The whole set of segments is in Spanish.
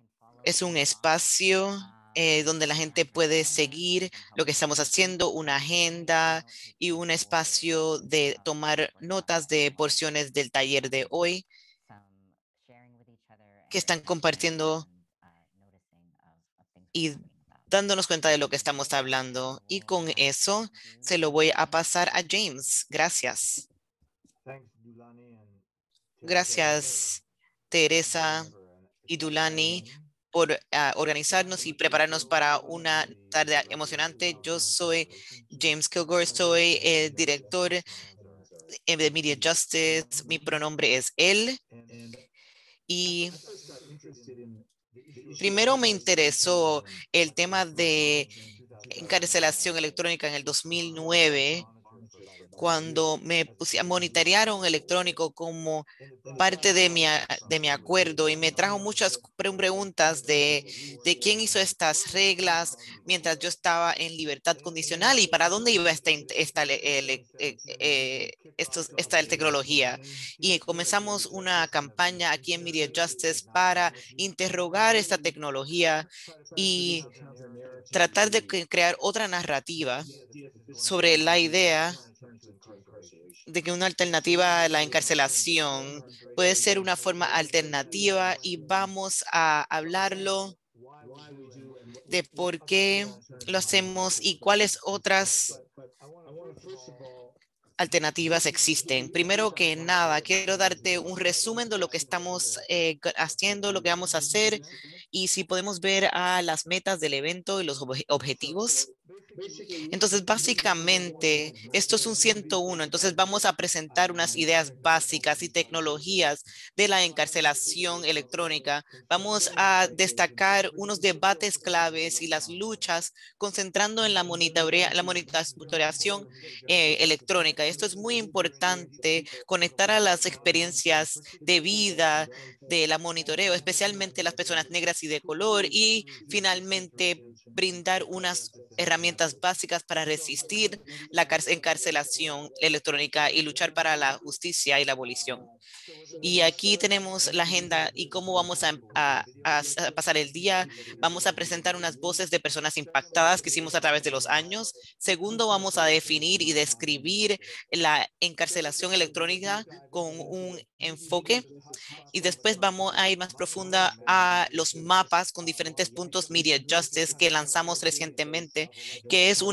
Es un espacio donde la gente puede seguir lo que estamos haciendo, una agenda y un espacio de tomar notas de porciones del taller de hoy que están compartiendo y dándonos cuenta de lo que estamos hablando. Y con eso se lo voy a pasar a James. Gracias. Gracias, Teresa y Dulani, por organizarnos y prepararnos para una tarde emocionante. Yo soy James Kilgore, soy el director de Media Justice. Mi pronombre es él. Y primero me interesó el tema de encarcelación electrónica en el 2009 cuando me monitorearon electrónico como parte de mi acuerdo y me trajo muchas preguntas de quién hizo estas reglas mientras yo estaba en libertad condicional y para dónde iba esta tecnología. Y comenzamos una campaña aquí en Media Justice para interrogar esta tecnología y tratar de crear otra narrativa sobre la idea de que una alternativa a la encarcelación puede ser una forma alternativa y vamos a hablarlo de por qué lo hacemos y cuáles otras alternativas existen. Primero que nada, quiero darte un resumen de lo que estamos haciendo, lo que vamos a hacer y si podemos ver a las metas del evento y los objetivos. Entonces, básicamente, esto es un 101. Entonces, vamos a presentar unas ideas básicas y tecnologías de la encarcelación electrónica. Vamos a destacar unos debates claves y las luchas concentrando en la monitoreación electrónica. Esto es muy importante, conectar a las experiencias de vida de la monitoreo, especialmente las personas negras y de color, y finalmente brindar unas herramientas básicas para resistir la encarcelación electrónica y luchar para la justicia y la abolición. Y aquí tenemos la agenda y cómo vamos a pasar el día. Vamos a presentar unas voces de personas impactadas que hicimos a través de los años. Segundo, vamos a definir y describir la encarcelación electrónica con un enfoque y después vamos a ir más profunda a los mapas con diferentes puntos Media Justice que lanzamos recientemente, que es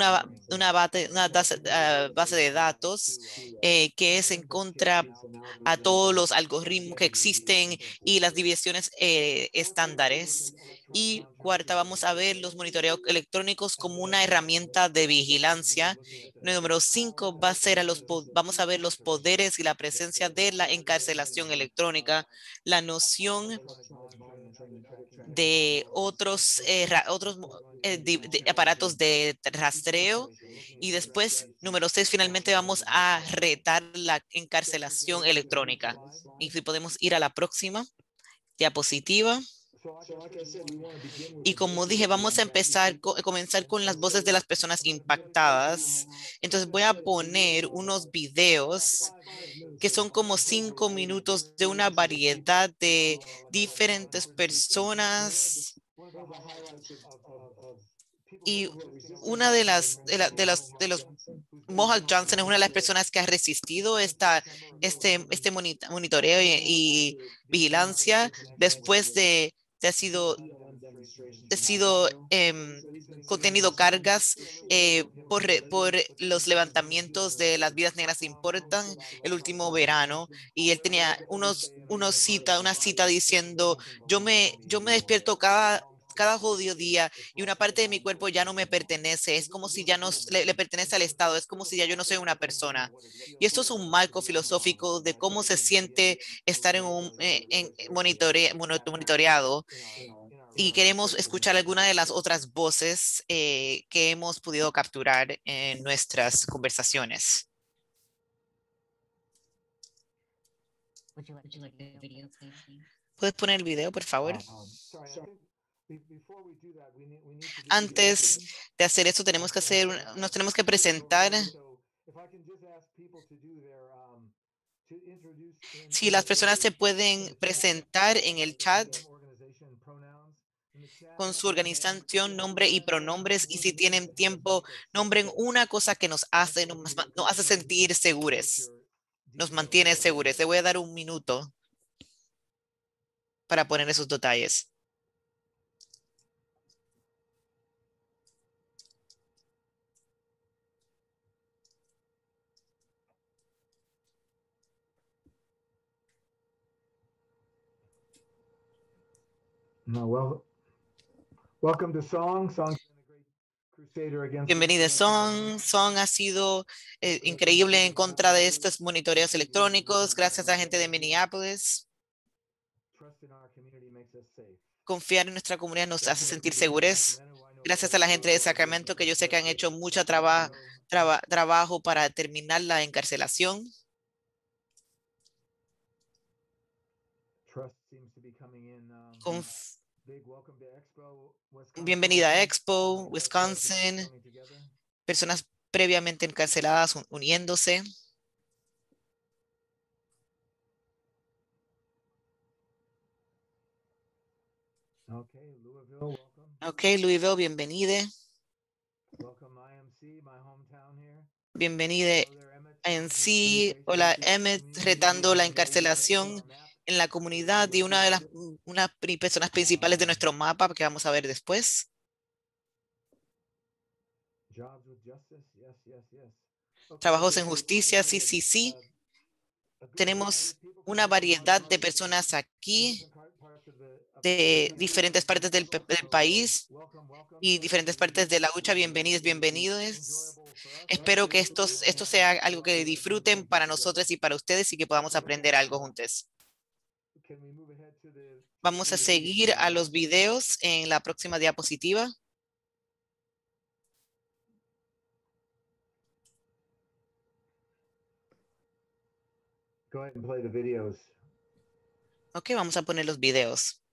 una base de datos que es en contra a todos los algoritmos que existen y las divisiones estándares. Y cuarta, vamos a ver los monitoreos electrónicos como una herramienta de vigilancia. Número 5 va a ser vamos a ver los poderes y la presencia de la encarcelación electrónica, la noción de otros aparatos de rastreo y después, número 6, finalmente vamos a retar la encarcelación electrónica. Y si podemos ir a la próxima diapositiva. Y como dije, vamos a comenzar con las voces de las personas impactadas. Entonces voy a poner unos videos que son como 5 minutos de una variedad de diferentes personas. Y una de los Mohawk Johnson es una de las personas que ha resistido este monitoreo y vigilancia después de ha sido contenido cargas por los levantamientos de las vidas negras importan el último verano y él tenía una cita diciendo, yo me despierto cada jodido día y una parte de mi cuerpo ya no me pertenece, es como si ya no le pertenece al Estado, es como si ya yo no soy una persona. Y esto es un marco filosófico de cómo se siente estar monitoreado y queremos escuchar alguna de las otras voces que hemos podido capturar en nuestras conversaciones. ¿Puedes poner el video, por favor? Antes de hacer eso, nos tenemos que presentar. Si las personas se pueden presentar en el chat con su organización, nombre y pronombres. Y si tienen tiempo, nombren una cosa que nos hace sentir seguros, nos mantiene seguros. Le voy a dar un minuto para poner esos detalles. Welcome to Song. Bienvenida, Song. Song ha sido increíble en contra de estos monitoreos electrónicos. Gracias a la gente de Minneapolis. Confiar en nuestra comunidad nos hace sentir seguros. Gracias a la gente de Sacramento, que yo sé que han hecho mucho trabajo para terminar la encarcelación. Bienvenida a Expo, Wisconsin. Personas previamente encarceladas uniéndose. Ok, Louisville, bienvenida. Bienvenida INC. Hola, Emmett, retando la encarcelación en la comunidad y una de las personas principales de nuestro mapa que vamos a ver después. Trabajos en justicia, sí, sí, sí. Tenemos una variedad de personas aquí de diferentes partes del país y diferentes partes de la lucha. Bienvenidos, bienvenidos. Espero que esto sea algo que disfruten para nosotros y para ustedes y que podamos aprender algo juntos. Vamos a seguir a los videos en la próxima diapositiva. Go ahead and play the videos. Ok, vamos a poner los videos.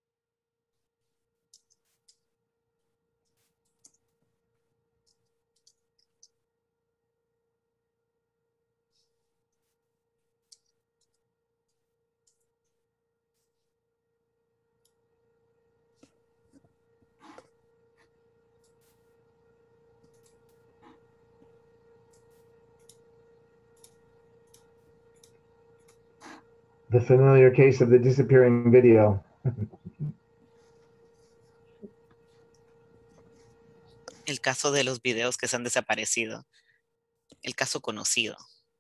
The familiar case of the disappearing video. El caso de los videos que se han desaparecido. El caso conocido.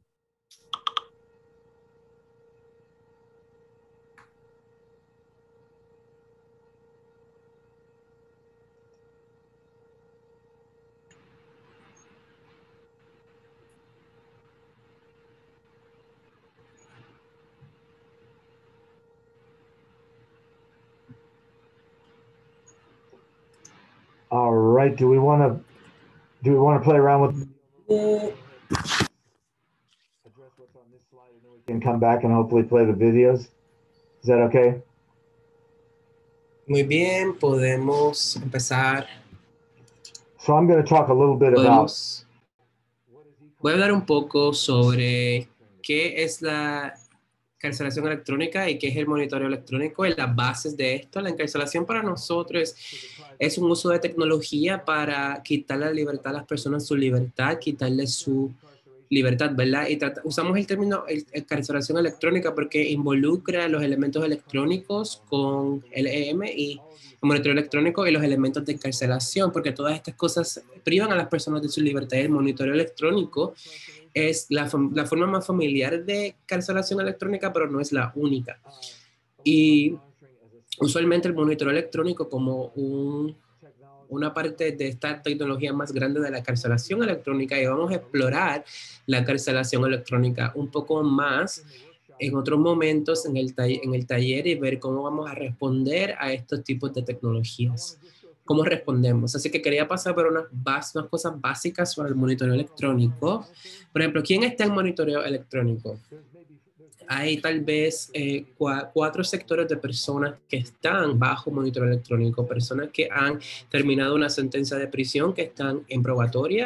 All right. Do we want to play around with address what's on this slide, and then we can come back and hopefully play the videos? Is that okay? Muy bien, podemos empezar. So I'm going to talk a little bit about. Voy a hablar un poco sobre qué es la encarcelación electrónica y qué es el monitoreo electrónico y las bases de esto. La encarcelación para nosotros es un uso de tecnología para quitarle la libertad a las personas, su libertad, quitarle su libertad, ¿verdad? Y usamos el término encarcelación electrónica porque involucra los elementos electrónicos con el EM y el monitoreo electrónico y los elementos de encarcelación, porque todas estas cosas privan a las personas de su libertad. Y el monitoreo electrónico es la forma más familiar de encarcelación electrónica, pero no es la única. Y usualmente el monitoreo electrónico como una parte de esta tecnología más grande de la encarcelación electrónica, y vamos a explorar la encarcelación electrónica un poco más en otros momentos en el taller y ver cómo vamos a responder a estos tipos de tecnologías. ¿Cómo respondemos? Así que quería pasar por unas cosas básicas sobre el monitoreo electrónico. Por ejemplo, ¿quién está en monitoreo electrónico? Hay tal vez 4 sectores de personas que están bajo monitoreo electrónico, personas que han terminado una sentencia de prisión, que están en probatoria,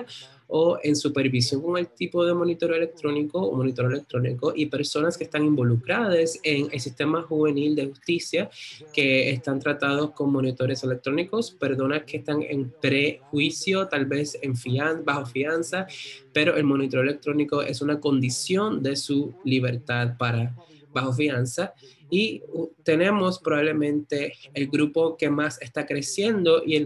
o en supervisión con el tipo de monitoreo electrónico o monitoreo electrónico, y personas que están involucradas en el sistema juvenil de justicia que están tratados con monitores electrónicos, personas que están en prejuicio, tal vez en bajo fianza, pero el monitoreo electrónico es una condición de su libertad para bajo fianza. Y tenemos probablemente el grupo que más está creciendo y el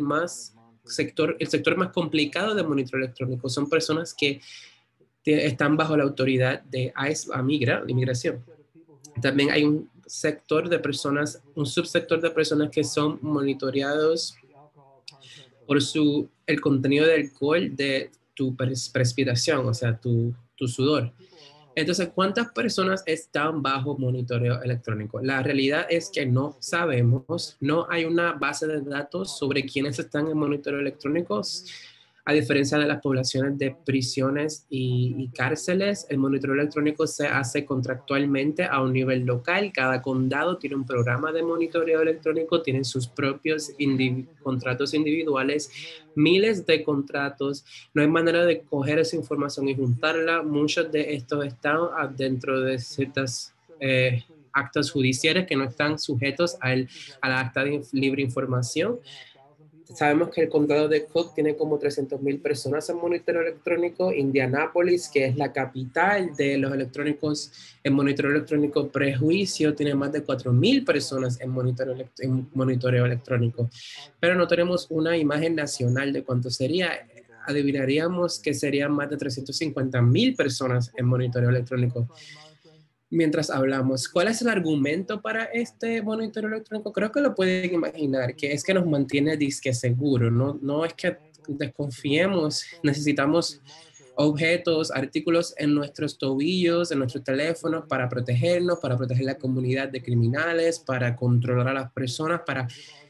sector más complicado de monitoreo electrónico. Son personas que están bajo la autoridad de ICE, inmigración. También hay un sector de personas, un subsector de personas que son monitoreados por el contenido de alcohol de tu respiración, o sea, tu sudor. Entonces, ¿cuántas personas están bajo monitoreo electrónico? La realidad es que no sabemos, no hay una base de datos sobre quiénes están en monitoreo electrónico. A diferencia de las poblaciones de prisiones y cárceles, el monitoreo electrónico se hace contractualmente a un nivel local. Cada condado tiene un programa de monitoreo electrónico, tienen sus propios contratos individuales, miles de contratos. No hay manera de coger esa información y juntarla. Muchos de estos están dentro de ciertas actas judiciales que no están sujetos a la acta de libre información. Sabemos que el condado de Cook tiene como 300,000 personas en monitoreo electrónico. Indianápolis, que es la capital de los electrónicos, en monitoreo electrónico prejuicio, tiene más de 4,000 personas en monitoreo electrónico. Pero no tenemos una imagen nacional de cuánto sería. Adivinaríamos que serían más de 350,000 personas en monitoreo electrónico. Mientras hablamos, ¿cuál es el argumento para este monitoreo electrónico? Creo que lo pueden imaginar, que es que nos mantiene disque seguro, no es que desconfiemos, necesitamos objetos, artículos en nuestros tobillos, en nuestros teléfonos para protegernos, para proteger la comunidad de criminales, para controlar a las personas, para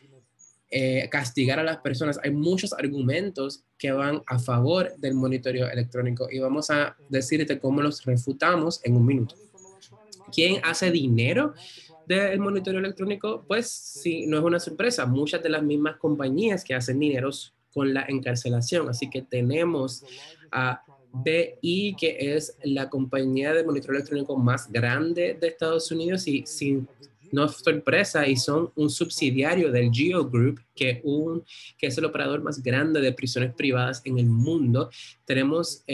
castigar a las personas. Hay muchos argumentos que van a favor del monitoreo electrónico y vamos a decirte cómo los refutamos en un minuto. ¿Quién hace dinero del monitoreo electrónico? Pues sí, no es una sorpresa. Muchas de las mismas compañías que hacen dineros con la encarcelación. Así que tenemos a BI, que es la compañía de monitoreo electrónico más grande de Estados Unidos y sin no es sorpresa, y son un subsidiario del GEO Group, que es el operador más grande de prisiones privadas en el mundo. Tenemos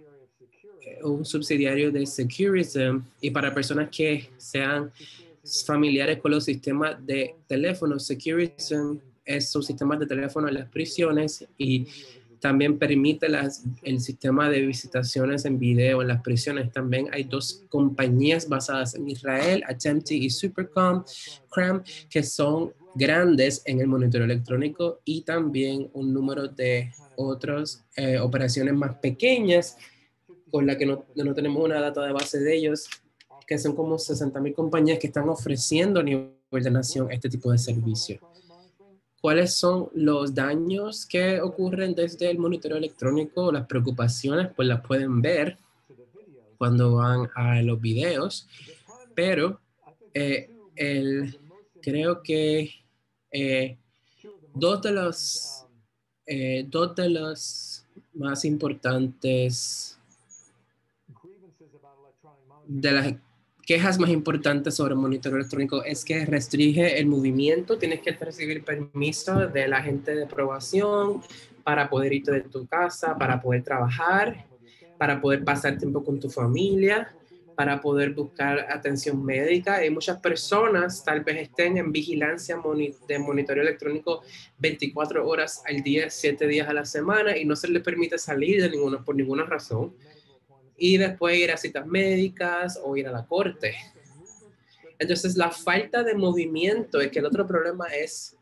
un subsidiario de Securism, y para personas que sean familiares con los sistemas de teléfono, Securism son sistemas de teléfono en las prisiones y también permite el sistema de visitaciones en video en las prisiones. También hay dos compañías basadas en Israel, Attempty y Supercom, que son grandes en el monitoreo electrónico, y también un número de otras operaciones más pequeñas con la que no tenemos una data de base de ellos, que son como 60,000 compañías que están ofreciendo a nivel de nación este tipo de servicio. ¿Cuáles son los daños que ocurren desde el monitoreo electrónico? Las preocupaciones, pues las pueden ver cuando van a los videos, pero creo que dos de los más importantes, de las quejas más importantes sobre el monitoreo electrónico, es que restringe el movimiento. Tienes que recibir permiso de la agente de aprobación para poder irte de tu casa, para poder trabajar, para poder pasar tiempo con tu familia, para poder buscar atención médica. Hay muchas personas tal vez estén en vigilancia de monitoreo electrónico 24 horas al día, 7 días a la semana, y no se les permite salir por ninguna razón, y después ir a citas médicas o ir a la corte. Entonces, la falta de movimiento es que el otro problema es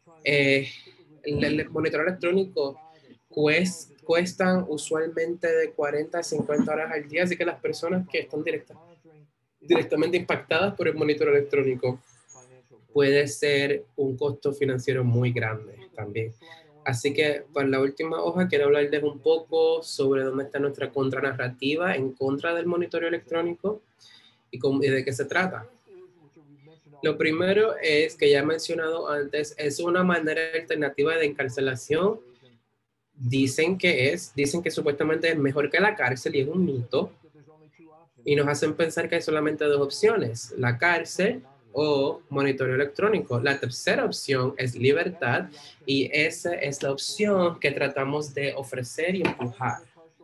el monitoreo electrónico cuestan usualmente de 40 a 50 horas al día, así que las personas que están directamente impactadas por el monitoreo electrónico puede ser un costo financiero muy grande también. Así que para la última hoja quiero hablarles un poco sobre dónde está nuestra contranarrativa en contra del monitoreo electrónico y de qué se trata. Lo primero es que ya he mencionado antes, es una manera alternativa de encarcelación dicen que supuestamente es mejor que la cárcel y es un mito. Y nos hacen pensar que hay solamente dos opciones, la cárcel o monitoreo electrónico. La tercera opción es libertad y esa es la opción que tratamos de ofrecer y empujar.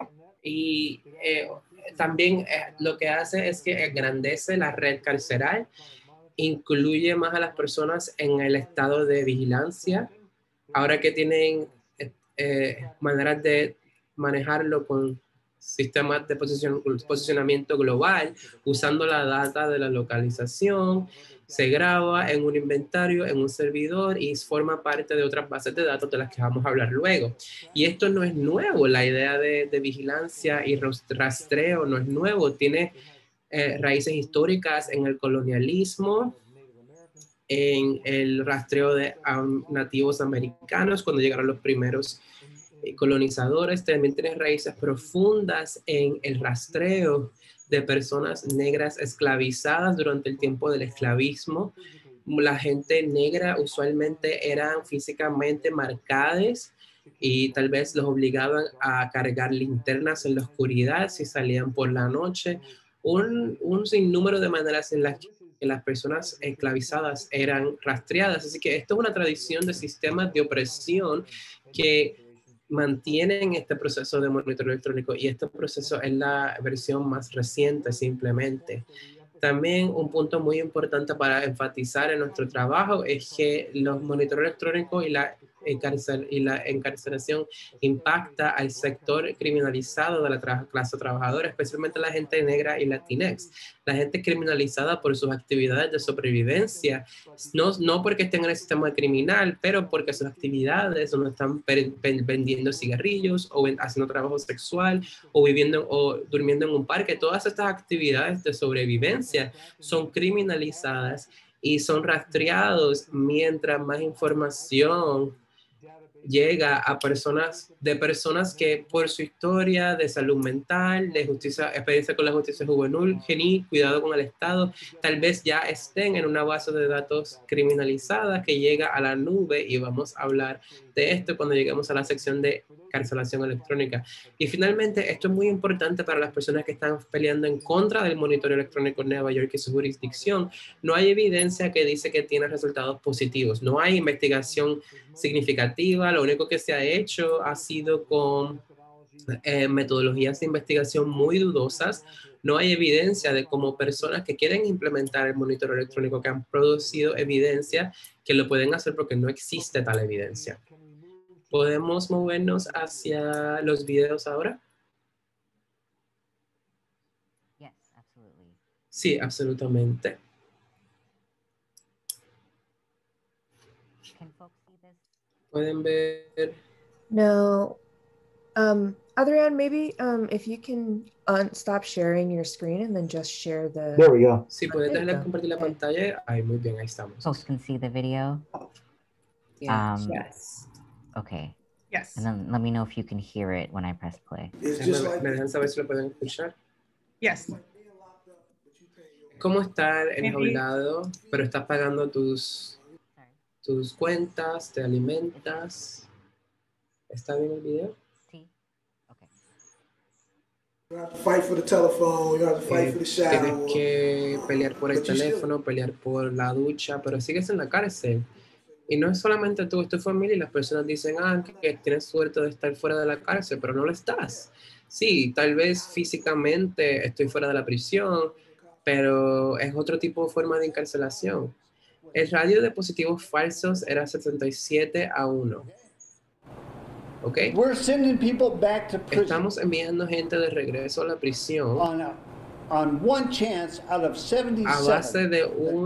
Y también lo que hace es que engrandece la red carceral, incluye más a las personas en el estado de vigilancia, ahora que tienen maneras de manejarlo con sistemas de posicionamiento global, usando la data de la localización, se graba en un inventario, en un servidor y forma parte de otras bases de datos de las que vamos a hablar luego. Y esto no es nuevo, la idea de vigilancia y rastreo no es nuevo, tiene raíces históricas en el colonialismo, en el rastreo de nativos americanos cuando llegaron los primeros colonizadores, también tiene raíces profundas en el rastreo de personas negras esclavizadas durante el tiempo del esclavismo. La gente negra usualmente eran físicamente marcadas y tal vez los obligaban a cargar linternas en la oscuridad si salían por la noche. Un sinnúmero de maneras en las que las personas esclavizadas eran rastreadas. Así que esto es una tradición de sistemas de opresión que mantienen este proceso de monitoreo electrónico y este proceso es la versión más reciente simplemente. También un punto muy importante para enfatizar en nuestro trabajo es que los monitoreos electrónicos y la encarcelación impacta al sector criminalizado de la clase trabajadora, especialmente la gente negra y latinx. La gente criminalizada por sus actividades de sobrevivencia, no porque estén en el sistema criminal, pero porque sus actividades donde están vendiendo cigarrillos o haciendo trabajo sexual o viviendo o durmiendo en un parque, todas estas actividades de sobrevivencia son criminalizadas y son rastreados mientras más información llega a personas que por su historia de salud mental, de justicia, experiencia con la justicia juvenil, cuidado con el Estado, tal vez ya estén en una base de datos criminalizada que llega a la nube y vamos a hablar de esto cuando lleguemos a la sección de carcelación electrónica. Y finalmente, esto es muy importante para las personas que están peleando en contra del monitoreo electrónico en Nueva York y su jurisdicción. No hay evidencia que dice que tiene resultados positivos. No hay investigación significativa. Lo único que se ha hecho ha sido con metodologías de investigación muy dudosas. No hay evidencia de cómo personas que quieren implementar el monitoreo electrónico, que han producido evidencia, que lo pueden hacer porque no existe tal evidencia. ¿Podemos movernos hacia los videos ahora? Sí, absolutamente. ¿Pueden ver? No. Adrian, maybe if you can stop sharing your screen and then just share the... There we go. Si puedes darle a compartir la pantalla. Ay, muy bien, ahí estamos. Folks can see the video. Yes. Okay. Yes. And then let me know if you can hear it when I press play. ¿Me dejan saber si lo pueden escuchar? Yes. ¿Cómo estar enjaulado, pero estás pagando tus cuentas, te alimentas? ¿Está bien el video? Sí. Okay. You have to fight for the telephone, you have to fight for the shower. Tienes que pelear por el teléfono, pelear por la ducha, pero sigues en la cárcel. Y no es solamente tú, es tu familia y las personas dicen, que tienes suerte de estar fuera de la cárcel, pero no lo estás. Sí, tal vez físicamente estoy fuera de la prisión, pero es otro tipo de forma de encarcelación. El radio de positivos falsos era 77-1. ¿Ok? We're sending people back to prison. Estamos enviando gente de regreso a la prisión on one chance out of 77, a base de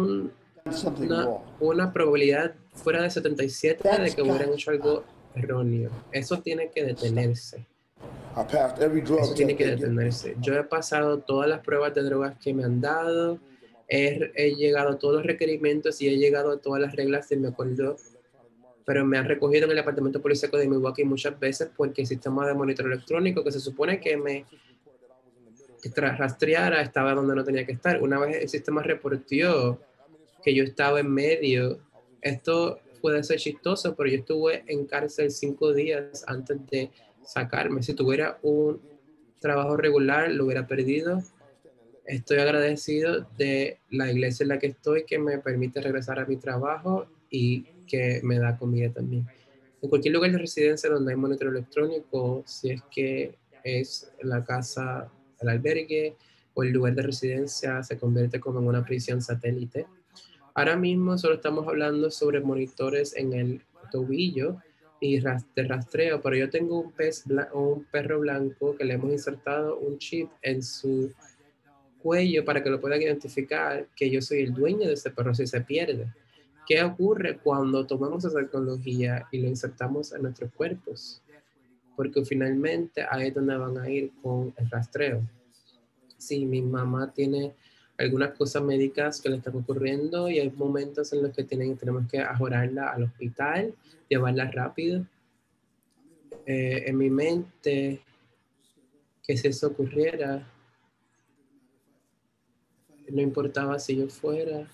una probabilidad fuera de 77 de que hubieran hecho algo erróneo. Eso tiene que detenerse. Eso tiene que detenerse. Yo he pasado todas las pruebas de drogas que me han dado, he llegado a todos los requerimientos y he llegado a todas las reglas de mi acuerdo, pero me han recogido en el apartamento policíaco de Milwaukee muchas veces porque el sistema de monitoreo electrónico que se supone que me rastreara estaba donde no tenía que estar. Una vez el sistema reportó que yo estaba en medio, esto puede ser chistoso, pero yo estuve en cárcel 5 días antes de sacarme. Si tuviera un trabajo regular, lo hubiera perdido. Estoy agradecido de la iglesia en la que estoy, que me permite regresar a mi trabajo y que me da comida también. En cualquier lugar de residencia donde hay monitoreo electrónico, si es que es la casa, el albergue o el lugar de residencia, se convierte como en una prisión satélite. Ahora mismo solo estamos hablando sobre monitores en el tobillo y de rastreo, pero yo tengo un perro blanco que le hemos insertado un chip en su cuello para que lo puedan identificar que yo soy el dueño de ese perro si se pierde. ¿Qué ocurre cuando tomamos esa tecnología y lo insertamos en nuestros cuerpos? Porque finalmente ahí es donde van a ir con el rastreo. Sí, mi mamá tiene algunas cosas médicas que le están ocurriendo y hay momentos en los que tenemos que ajorarla al hospital, llevarla rápido. En mi mente, que si eso ocurriera, no importaba si yo fuera.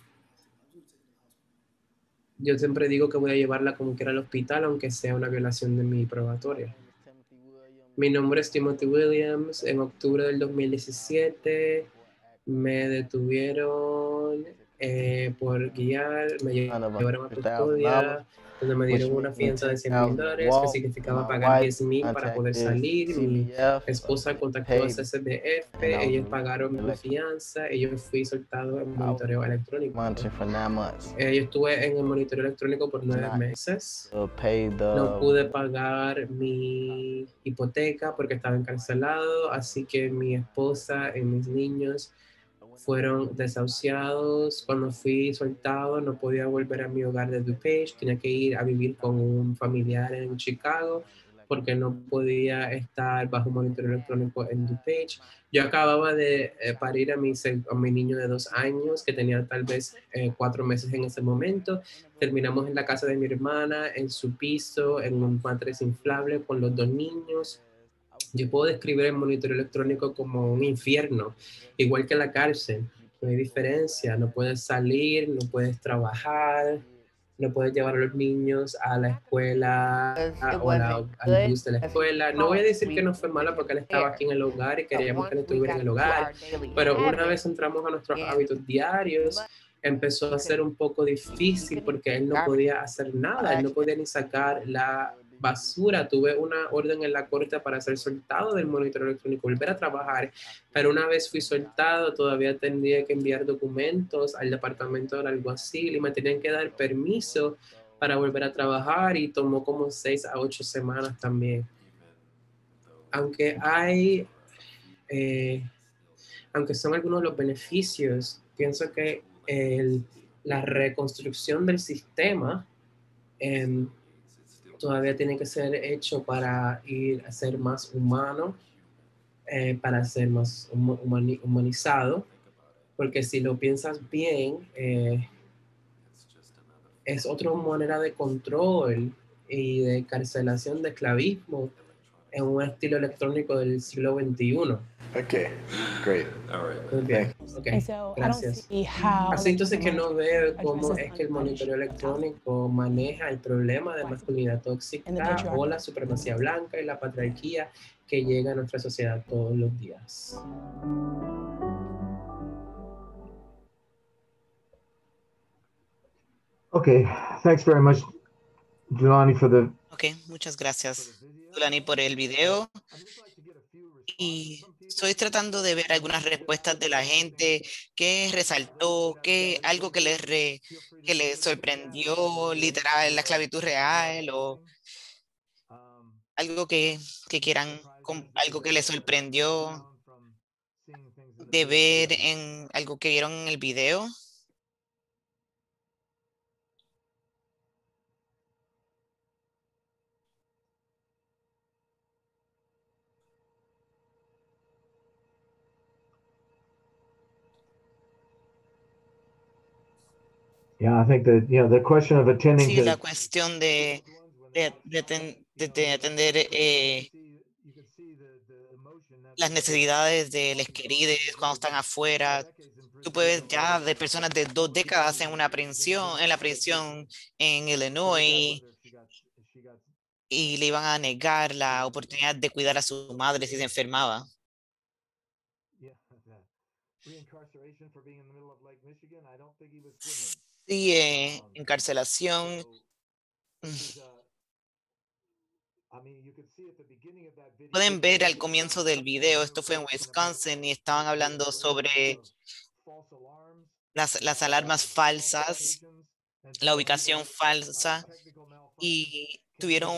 Yo siempre digo que voy a llevarla como quiera al hospital, aunque sea una violación de mi probatoria. Mi nombre es Timothy Williams. En octubre del 2017 me detuvieron por guiar, me llevaron a custodia, donde me dieron una fianza de $100,000, que significaba pagar $10,000 para poder salir. Mi esposa contactó a CCDF, ellos pagaron mi fianza, yo fui soltado en monitoreo electrónico. Yo estuve en el monitoreo electrónico por 9 meses. No pude pagar mi hipoteca porque estaba encarcelado, así que mi esposa y mis niños fueron desahuciados. Cuando fui soltado, no podía volver a mi hogar de DuPage, tenía que ir a vivir con un familiar en Chicago porque no podía estar bajo monitoreo electrónico en DuPage. Yo acababa de parir a mi niño de 2 años, que tenía tal vez 4 meses en ese momento. Terminamos en la casa de mi hermana, en su piso, en un matriz inflable con los 2 niños. Yo puedo describir el monitoreo electrónico como un infierno, igual que la cárcel. No hay diferencia, no puedes salir, no puedes trabajar, no puedes llevar a los niños a la escuela o al bus de la escuela. No voy a decir que no fue malo porque él estaba aquí en el hogar y queríamos que él estuviera en el hogar, pero una vez entramos a nuestros hábitos diarios, empezó a ser un poco difícil porque él no podía hacer nada, él no podía ni sacar la basura. Tuve una orden en la corte para ser soltado del monitoreo electrónico, volver a trabajar, pero una vez fui soltado todavía tendría que enviar documentos al departamento del alguacil y me tenían que dar permiso para volver a trabajar y tomó como 6 a 8 semanas también. Aunque aunque son algunos de los beneficios, pienso que la reconstrucción del sistema todavía tiene que ser hecho para ir a ser más humano, para ser más humanizado, porque si lo piensas bien, es otra manera de control y de carcelación, de esclavismo en un estilo electrónico del siglo XXI. Okay, great. Muy bien, ok, gracias. Así entonces que no veo cómo es que el monitoreo electrónico maneja el problema de masculinidad tóxica o la supremacía blanca y la patriarquía que llega a nuestra sociedad todos los días. Okay, thanks very much, Jelani, for the... Ok, muchas gracias, Jelani, por el video. Y estoy tratando de ver algunas respuestas de la gente, qué resaltó, algo que les sorprendió, literal, la esclavitud real, o algo que quieran, algo que les sorprendió de ver en algo que vieron en el video. Yeah, I think that, the question of attending Sí, to... la cuestión de atender las necesidades de los queridos cuando están afuera, Tú puedes ya de personas de 2 décadas en la prisión en Illinois, y le iban a negar la oportunidad de cuidar a su madre si se enfermaba. Sí, encarcelación. Pueden ver al comienzo del video, esto fue en Wisconsin y estaban hablando sobre las alarmas falsas, la ubicación falsa, y tuvieron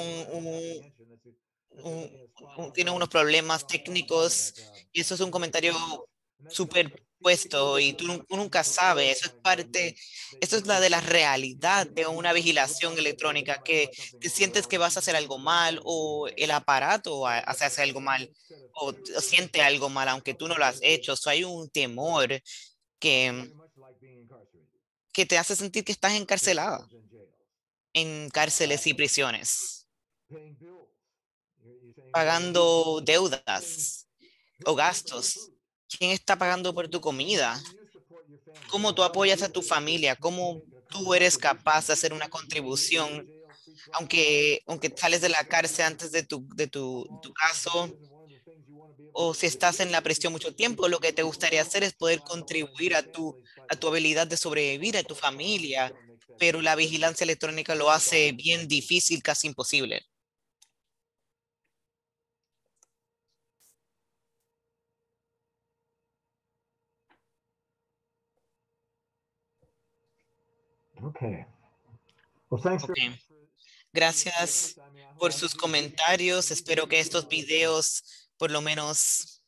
tienen unos problemas técnicos, y eso es un comentario superpuesto y tú nunca sabes, eso es la de la realidad de una vigilación electrónica, que te sientes que vas a hacer algo mal o el aparato hace algo mal o siente algo mal aunque tú no lo has hecho. So, hay un temor que, que te hace sentir que estás encarcelada en cárceles y prisiones, pagando deudas o gastos. ¿Quién está pagando por tu comida? ¿Cómo tú apoyas a tu familia? ¿Cómo tú eres capaz de hacer una contribución, aunque sales de la cárcel antes de tu caso? O si estás en la prisión mucho tiempo, lo que te gustaría hacer es poder contribuir a tu habilidad de sobrevivir, a tu familia, pero la vigilancia electrónica lo hace bien difícil, casi imposible. Okay. Well, thanks for. Ok. Gracias por sus comentarios. Espero que estos videos, por lo menos,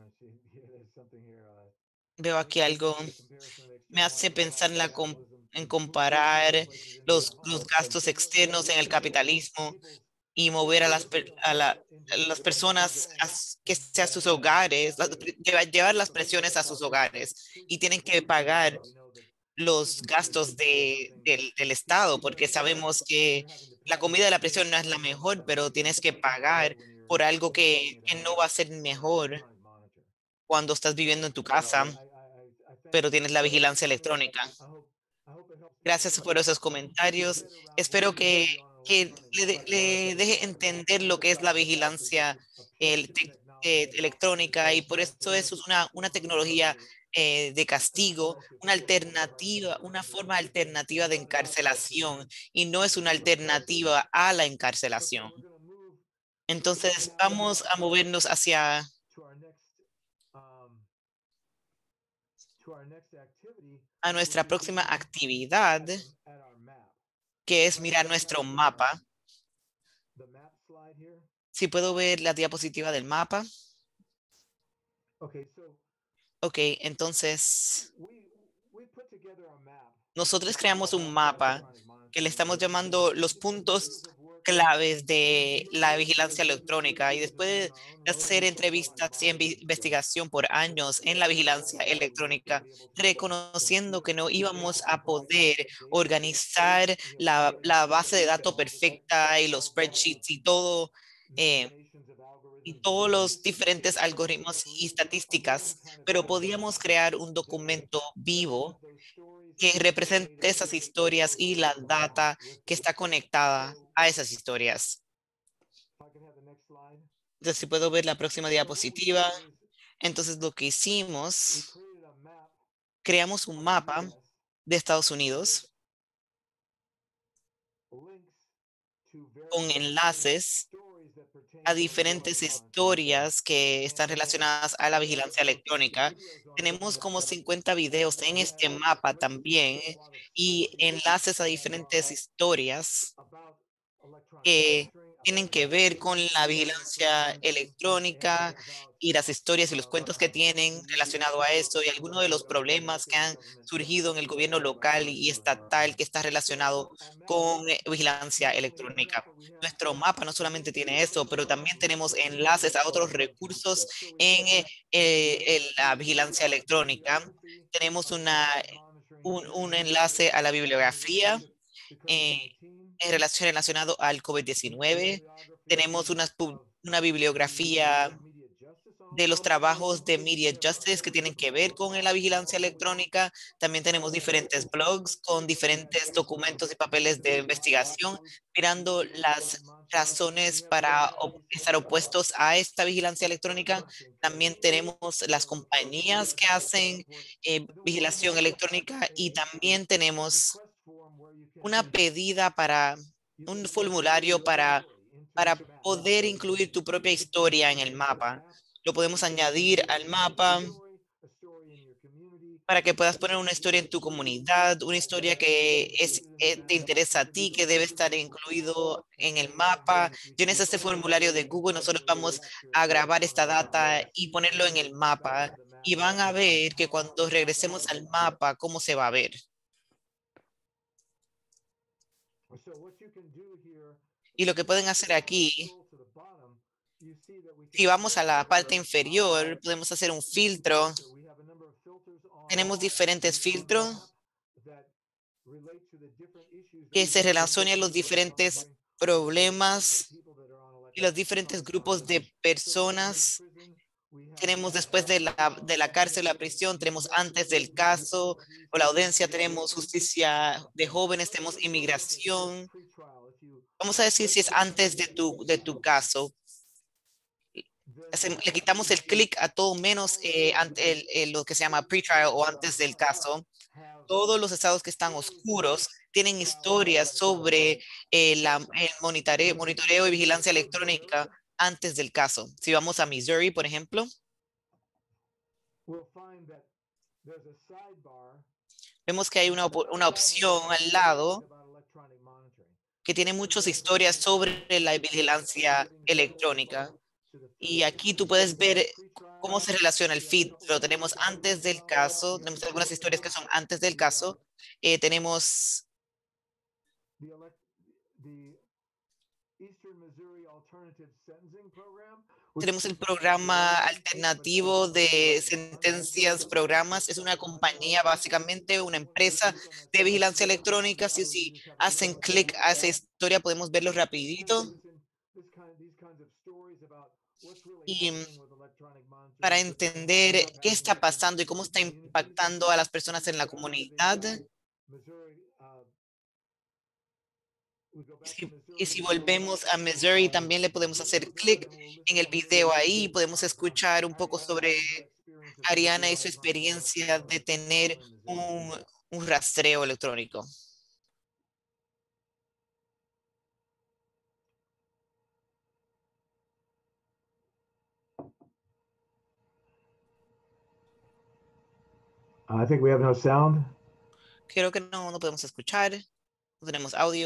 veo aquí algo, me hace pensar en comparar los gastos externos en el capitalismo y mover a las personas que sea sus hogares, llevar las presiones a sus hogares, y tienen que pagar los gastos del Estado, porque sabemos que la comida de la prisión no es la mejor, pero tienes que pagar por algo que no va a ser mejor cuando estás viviendo en tu casa, pero tienes la vigilancia electrónica. Gracias por esos comentarios. Espero que le deje entender lo que es la vigilancia electrónica, y por eso es una tecnología de castigo, una alternativa, una forma alternativa de encarcelación, y no es una alternativa a la encarcelación. Entonces vamos a movernos hacia a nuestra próxima actividad, que es mirar nuestro mapa. Si puedo ver la diapositiva del mapa. Ok, entonces nosotros creamos un mapa que le estamos llamando los puntos claves de la vigilancia electrónica, y después de hacer entrevistas y investigación por años en la vigilancia electrónica, reconociendo que no íbamos a poder organizar la base de datos perfecta y los spreadsheets y todos los diferentes algoritmos y estadísticas, pero podíamos crear un documento vivo que represente esas historias y la data que está conectada a esas historias. Entonces, si puedo ver la próxima diapositiva. Entonces, lo que hicimos, creamos un mapa de Estados Unidos con enlaces a diferentes historias que están relacionadas a la vigilancia electrónica. Tenemos como 50 videos en este mapa también, y enlaces a diferentes historias que tienen que ver con la vigilancia electrónica y las historias y los cuentos que tienen relacionado a eso, y algunos de los problemas que han surgido en el gobierno local y estatal que está relacionado con vigilancia electrónica. Nuestro mapa no solamente tiene eso, pero también tenemos enlaces a otros recursos en la vigilancia electrónica. Tenemos un enlace a la bibliografía eh, relacionado al COVID-19. Tenemos una bibliografía de los trabajos de Media Justice que tienen que ver con la vigilancia electrónica. También tenemos diferentes blogs con diferentes documentos y papeles de investigación, mirando las razones para estar opuestos a esta vigilancia electrónica. También tenemos las compañías que hacen vigilación electrónica y también tenemos una pedida para un formulario para poder incluir tu propia historia en el mapa. Lo podemos añadir al mapa para que puedas poner una historia en tu comunidad, una historia que te interesa a ti, que debe estar incluido en el mapa. Tienes este formulario de Google, nosotros vamos a grabar esta data y ponerlo en el mapa. Y van a ver que cuando regresemos al mapa, cómo se va a ver. Y lo que pueden hacer aquí, si vamos a la parte inferior, podemos hacer un filtro. Tenemos diferentes filtros que se relacionan a los diferentes problemas y los diferentes grupos de personas. Tenemos después de la cárcel, la prisión, tenemos antes del caso o la audiencia, tenemos justicia de jóvenes, tenemos inmigración. Vamos a decir si es antes de tu caso. Le quitamos el clic a todo menos lo que se llama pretrial o antes del caso. Todos los estados que están oscuros tienen historias sobre el monitoreo y vigilancia electrónica antes del caso. Si vamos a Missouri, por ejemplo, vemos que hay una opción al lado que tiene muchas historias sobre la vigilancia electrónica. Y aquí tú puedes ver cómo se relaciona el filtro. Tenemos antes del caso, tenemos algunas historias que son antes del caso. Tenemos el programa alternativo de sentencias, programas. Es una compañía, básicamente una empresa de vigilancia electrónica. Si hacen clic a esa historia, podemos verlo rapidito. Y para entender qué está pasando y cómo está impactando a las personas en la comunidad. Y si volvemos a Missouri, también le podemos hacer clic en el video ahí. Podemos escuchar un poco sobre Ariana y su experiencia de tener un rastreo electrónico. I think we have no sound. Creo que no podemos escuchar. No tenemos audio.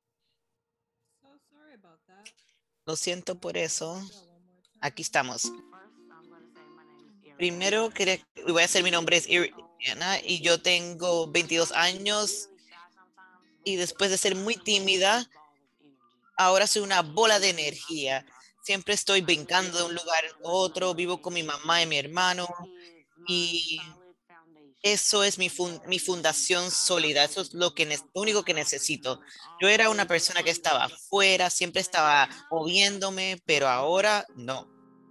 Lo siento por eso. Aquí estamos. Primero, voy a hacer mi nombre es Ariana y yo tengo 22 años. Y después de ser muy tímida, ahora soy una bola de energía. Siempre estoy brincando de un lugar a otro. Vivo con mi mamá y mi hermano. Y eso es mi fundación sólida. Eso es lo único que necesito. Yo era una persona que estaba afuera, siempre estaba moviéndome, pero ahora no.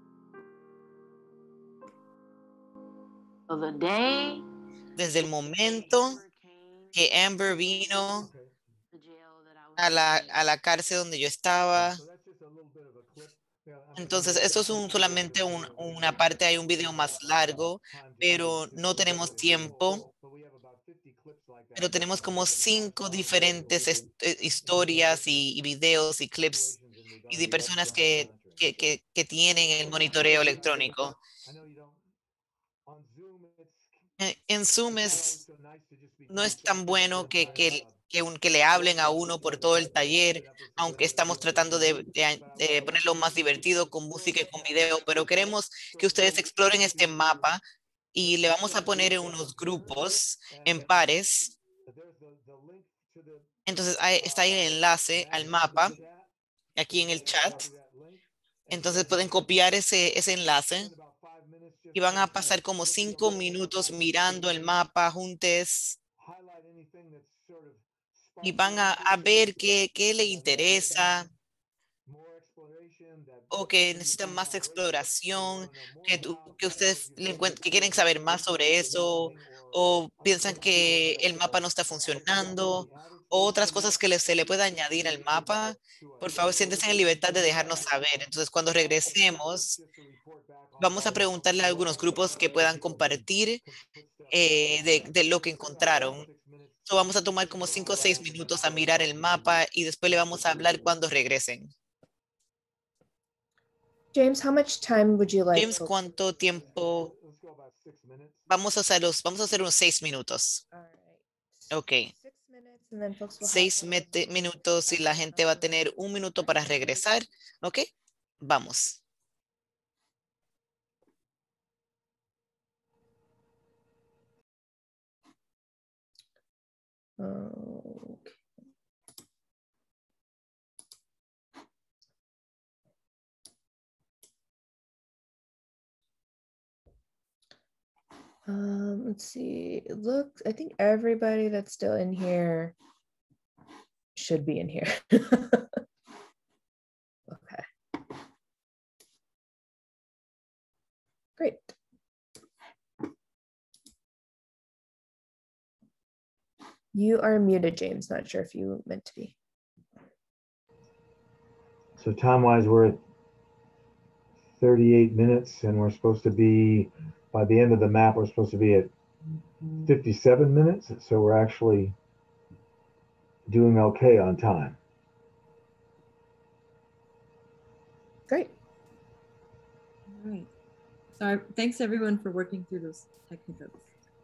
Desde el momento que Amber vino a la cárcel donde yo estaba. Entonces, esto es solamente una parte, hay un video más largo, pero no tenemos tiempo. Pero tenemos como 5 diferentes historias y videos y clips y de personas que tienen el monitoreo electrónico. En Zoom no es tan bueno que le hablen a uno por todo el taller, aunque estamos tratando de ponerlo más divertido con música y con video, pero queremos que ustedes exploren este mapa y le vamos a poner en unos grupos, en pares. Entonces está ahí el enlace al mapa, aquí en el chat. Entonces pueden copiar ese enlace y van a pasar como 5 minutos mirando el mapa juntos y van a ver qué le interesa. o que necesitan más exploración, que ustedes que quieren saber más sobre eso, o piensan que el mapa no está funcionando, o otras cosas que se le pueda añadir al mapa, por favor, siéntense en libertad de dejarnos saber. Entonces, cuando regresemos, vamos a preguntarle a algunos grupos que puedan compartir de lo que encontraron. Vamos a tomar como 5 o 6 minutos a mirar el mapa y después le vamos a hablar cuando regresen. James, how much time would you like? James, ¿cuánto tiempo? Vamos a hacer unos 6 minutos. Ok. 6 minutos y la gente va a tener 1 minuto para regresar. Ok, vamos. Okay. Let's see. Look, I think everybody that's still in here should be in here. Okay. Great. You are muted, James. Not sure if you meant to be. So time-wise, we're at 38 minutes, and we're supposed to be, by the end of the map, we're supposed to be at 57 minutes. So we're actually doing okay on time. Great. All right. So thanks everyone for working through those technicals.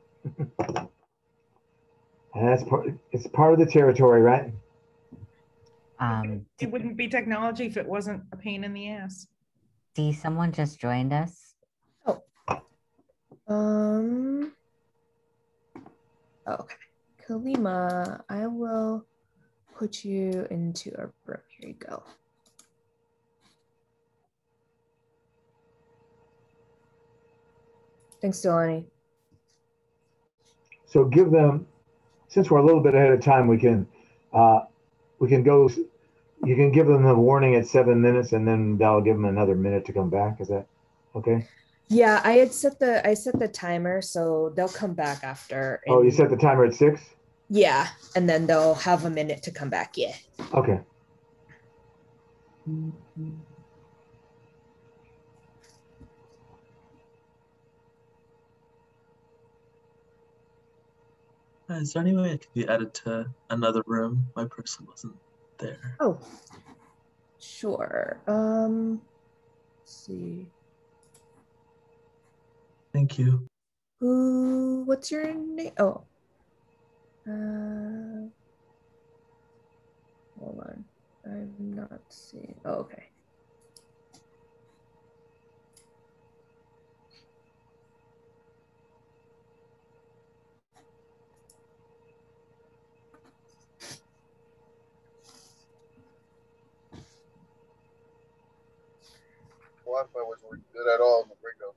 And it's part of the territory, right? It wouldn't be technology if it wasn't a pain in the ass. See, someone just joined us. Oh. Okay. Kalima, I will put you into a room. Here you go. Thanks, Delaney. So give them, since we're a little bit ahead of time, we can go, you can give them the warning at 7 minutes and then that'll give them another minute to come back. Is that okay? Yeah, I set the timer, so they'll come back after. Oh, you set the timer at 6? Yeah, and then they'll have a minute to come back. Yeah. Okay. Is there any way I could be added to another room? My person wasn't there. Oh, sure. Let's see. Thank you. What's your name? Oh. Hold on. I'm not seeing. Oh, okay. Wi-Fi wasn't working good at all in the breakout.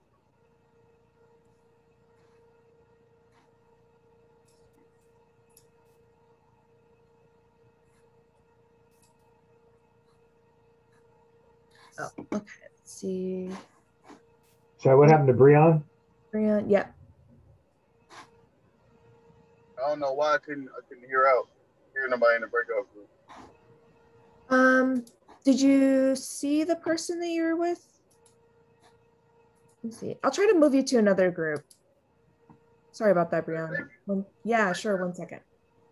Oh, okay. Let's see. Sorry, what happened to Breon? Breon, yeah. I don't know why I couldn't hear nobody in the breakout group. Did you see the person that you were with? Let's see. I'll try to move you to another group. Sorry about that, Breon. Yeah, sure. 1 second.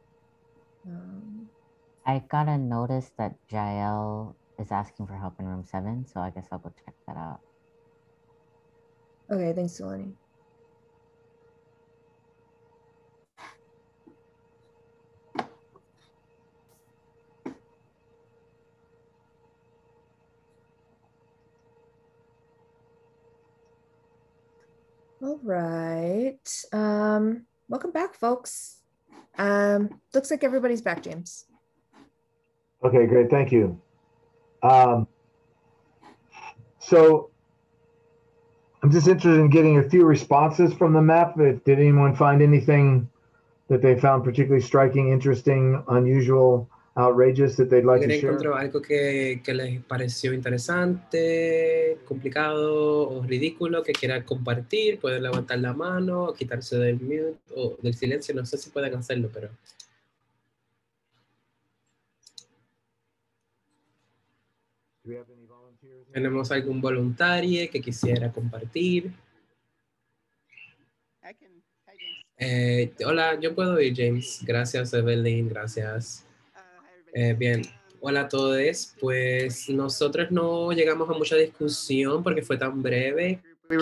I got a notice that Jael is asking for help in room 7, so I guess I'll go check that out. Okay, thanks, Delaney. All right. Welcome back, folks. Looks like everybody's back, James. Okay, great. Thank you. So I'm just interested in getting a few responses from the map. Did anyone find anything that they found particularly striking, interesting, unusual? outrageous that they'd like to ¿Alguien share? encontró algo que les pareció interesante, complicado o ridículo que quiera compartir? Pueden levantar la mano o quitarse del mute o del silencio. No sé si pueden hacerlo, pero... Do we have any volunteers? ¿Tenemos algún voluntario que quisiera compartir? Hola, yo puedo ir, James. Gracias, Evelyn. Gracias. Bien. Hola a todos. Pues nosotros no llegamos a mucha discusión porque fue tan breve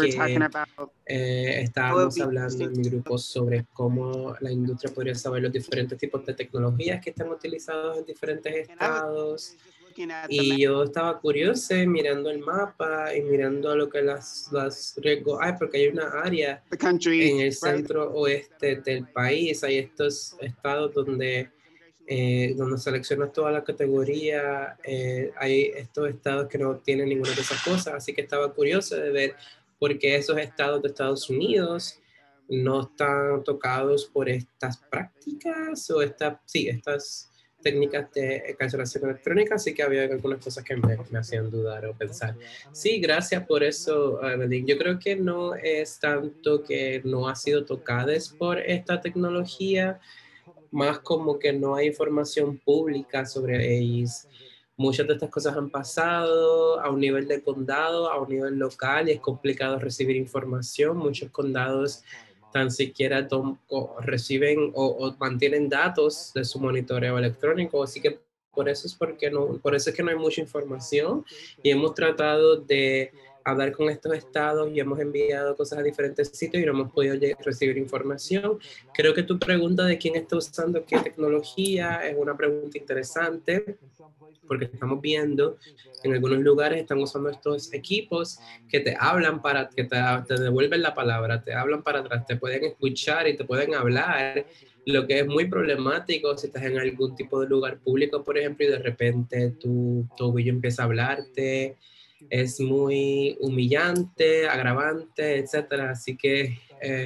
que estábamos hablando en mi grupo sobre cómo la industria podría saber los diferentes tipos de tecnologías que están utilizadas en diferentes estados. Y yo estaba curioso mirando el mapa y mirando lo que las riesgos hay, porque hay una área en el centro oeste del país, hay estos estados donde seleccionas toda la categoría, hay estos estados que no tienen ninguna de esas cosas, así que estaba curioso de ver por qué esos estados de Estados Unidos no están tocados por estas prácticas o estas técnicas de cancelación electrónica, así que había algunas cosas que me hacían dudar o pensar. Sí, gracias por eso, Evelyn. Yo creo que no es tanto que no ha sido tocadas por esta tecnología, más como que no hay información pública sobre ellas. Muchas de estas cosas han pasado a un nivel de condado, a un nivel local, y es complicado recibir información. Muchos condados tan siquiera reciben o mantienen datos de su monitoreo electrónico, así que por eso es que no hay mucha información, y hemos tratado de hablar con estos estados y hemos enviado cosas a diferentes sitios y no hemos podido recibir información. Creo que tu pregunta de quién está usando qué tecnología es una pregunta interesante, porque estamos viendo que en algunos lugares están usando estos equipos que te hablan que te devuelven la palabra, te hablan para atrás, te pueden escuchar y te pueden hablar, lo que es muy problemático si estás en algún tipo de lugar público, por ejemplo, y de repente tu tobillo empieza a hablarte. Es muy humillante, agravante, etcétera. Así que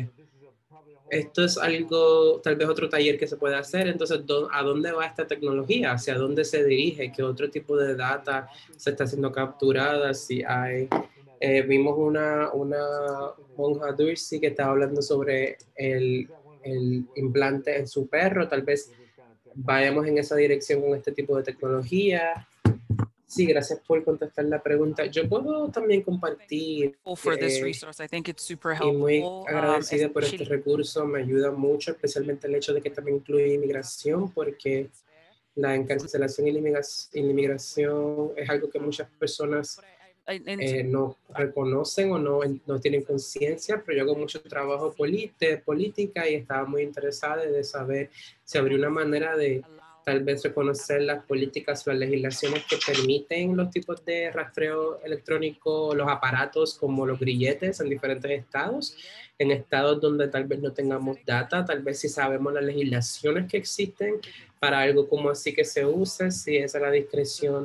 esto es algo, tal vez otro taller que se puede hacer. Entonces, ¿a dónde va esta tecnología? ¿Hacia dónde se dirige? ¿Qué otro tipo de data se está siendo capturada? Si hay, vimos una monja Dursi que estaba hablando sobre el implante en su perro. Tal vez vayamos en esa dirección con este tipo de tecnología. Sí, gracias por contestar la pregunta. Yo puedo también compartir y muy agradecida por este recurso. Me ayuda mucho, especialmente el hecho de que también incluye inmigración, porque la encarcelación y la inmigración es algo que muchas personas no reconocen o no tienen conciencia, pero yo hago mucho trabajo de política y estaba muy interesada de saber si habría una manera de tal vez reconocer las políticas o las legislaciones que permiten los tipos de rastreo electrónico, los aparatos como los grilletes en diferentes estados, en estados donde tal vez no tengamos data, tal vez si sabemos las legislaciones que existen para algo como así que se use, si esa es la discreción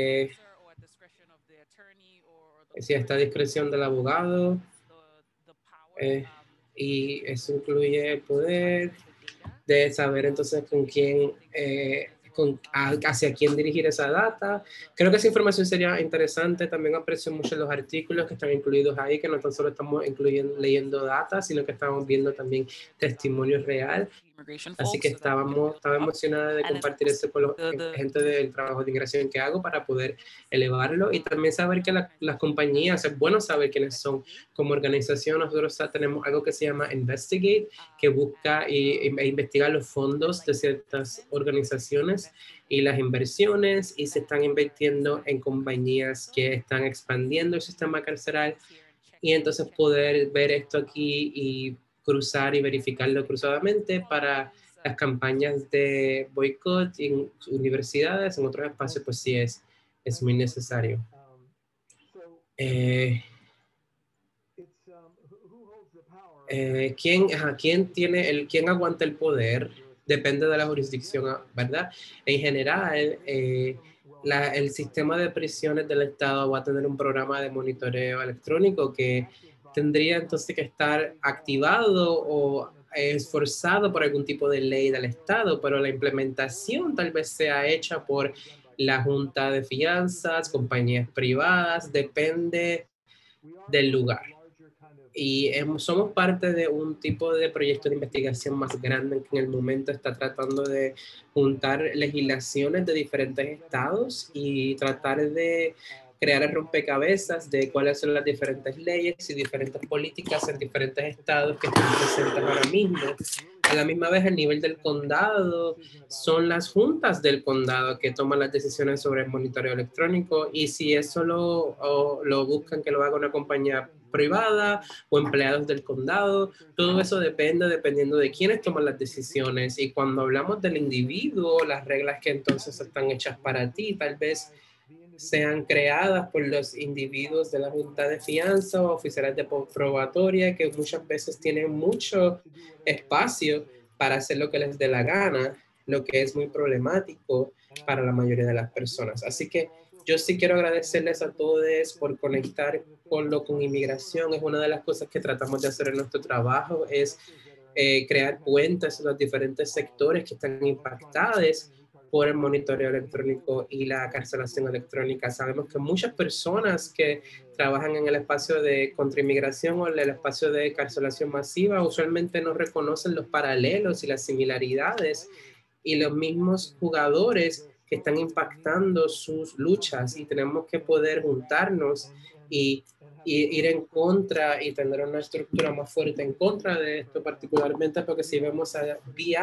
si esta discreción del abogado, y eso incluye el poder de saber entonces con quién, hacia quién dirigir esa data. Creo que esa información sería interesante. También aprecio mucho los artículos que están incluidos ahí, que no tan solo estamos leyendo data, sino que estamos viendo también testimonio real. Así que estaba emocionada de compartir eso con la gente del trabajo de inmigración que hago para poder elevarlo y también saber que las compañías, es bueno saber quiénes son. Como organización nosotros tenemos algo que se llama Investigate, que busca e investiga los fondos de ciertas organizaciones y las inversiones, y se están invirtiendo en compañías que están expandiendo el sistema carceral, y entonces poder ver esto aquí y cruzar y verificarlo cruzadamente para las campañas de boicot en universidades, en otros espacios, pues sí es muy necesario. ¿Quién aguanta el poder? Depende de la jurisdicción, ¿verdad? En general, el sistema de prisiones del Estado va a tener un programa de monitoreo electrónico que tendría entonces que estar activado o forzado por algún tipo de ley del Estado, pero la implementación tal vez sea hecha por la Junta de Fianzas, compañías privadas, depende del lugar. Y somos parte de un tipo de proyecto de investigación más grande que en el momento está tratando de juntar legislaciones de diferentes estados y tratar de crear el rompecabezas de cuáles son las diferentes leyes y diferentes políticas en diferentes estados que están presentes ahora mismo. A la misma vez, el nivel del condado son las juntas del condado que toman las decisiones sobre el monitoreo electrónico, y si eso lo buscan que lo haga una compañía privada o empleados del condado, todo eso depende dependiendo de quiénes toman las decisiones. Y cuando hablamos del individuo, las reglas que entonces están hechas para ti tal vez sean creadas por los individuos de la Junta de Fianza o oficiales de probatoria, que muchas veces tienen mucho espacio para hacer lo que les dé la gana, lo que es muy problemático para la mayoría de las personas. Así que yo sí quiero agradecerles a todos por conectar con inmigración. Es una de las cosas que tratamos de hacer en nuestro trabajo, es crear puentes en los diferentes sectores que están impactados por el monitoreo electrónico y la carcelación electrónica. Sabemos que muchas personas que trabajan en el espacio de contrainmigración o en el espacio de carcelación masiva usualmente no reconocen los paralelos y las similaridades y los mismos jugadores que están impactando sus luchas, y tenemos que poder juntarnos y ir en contra y tener una estructura más fuerte en contra de esto, particularmente porque si vemos a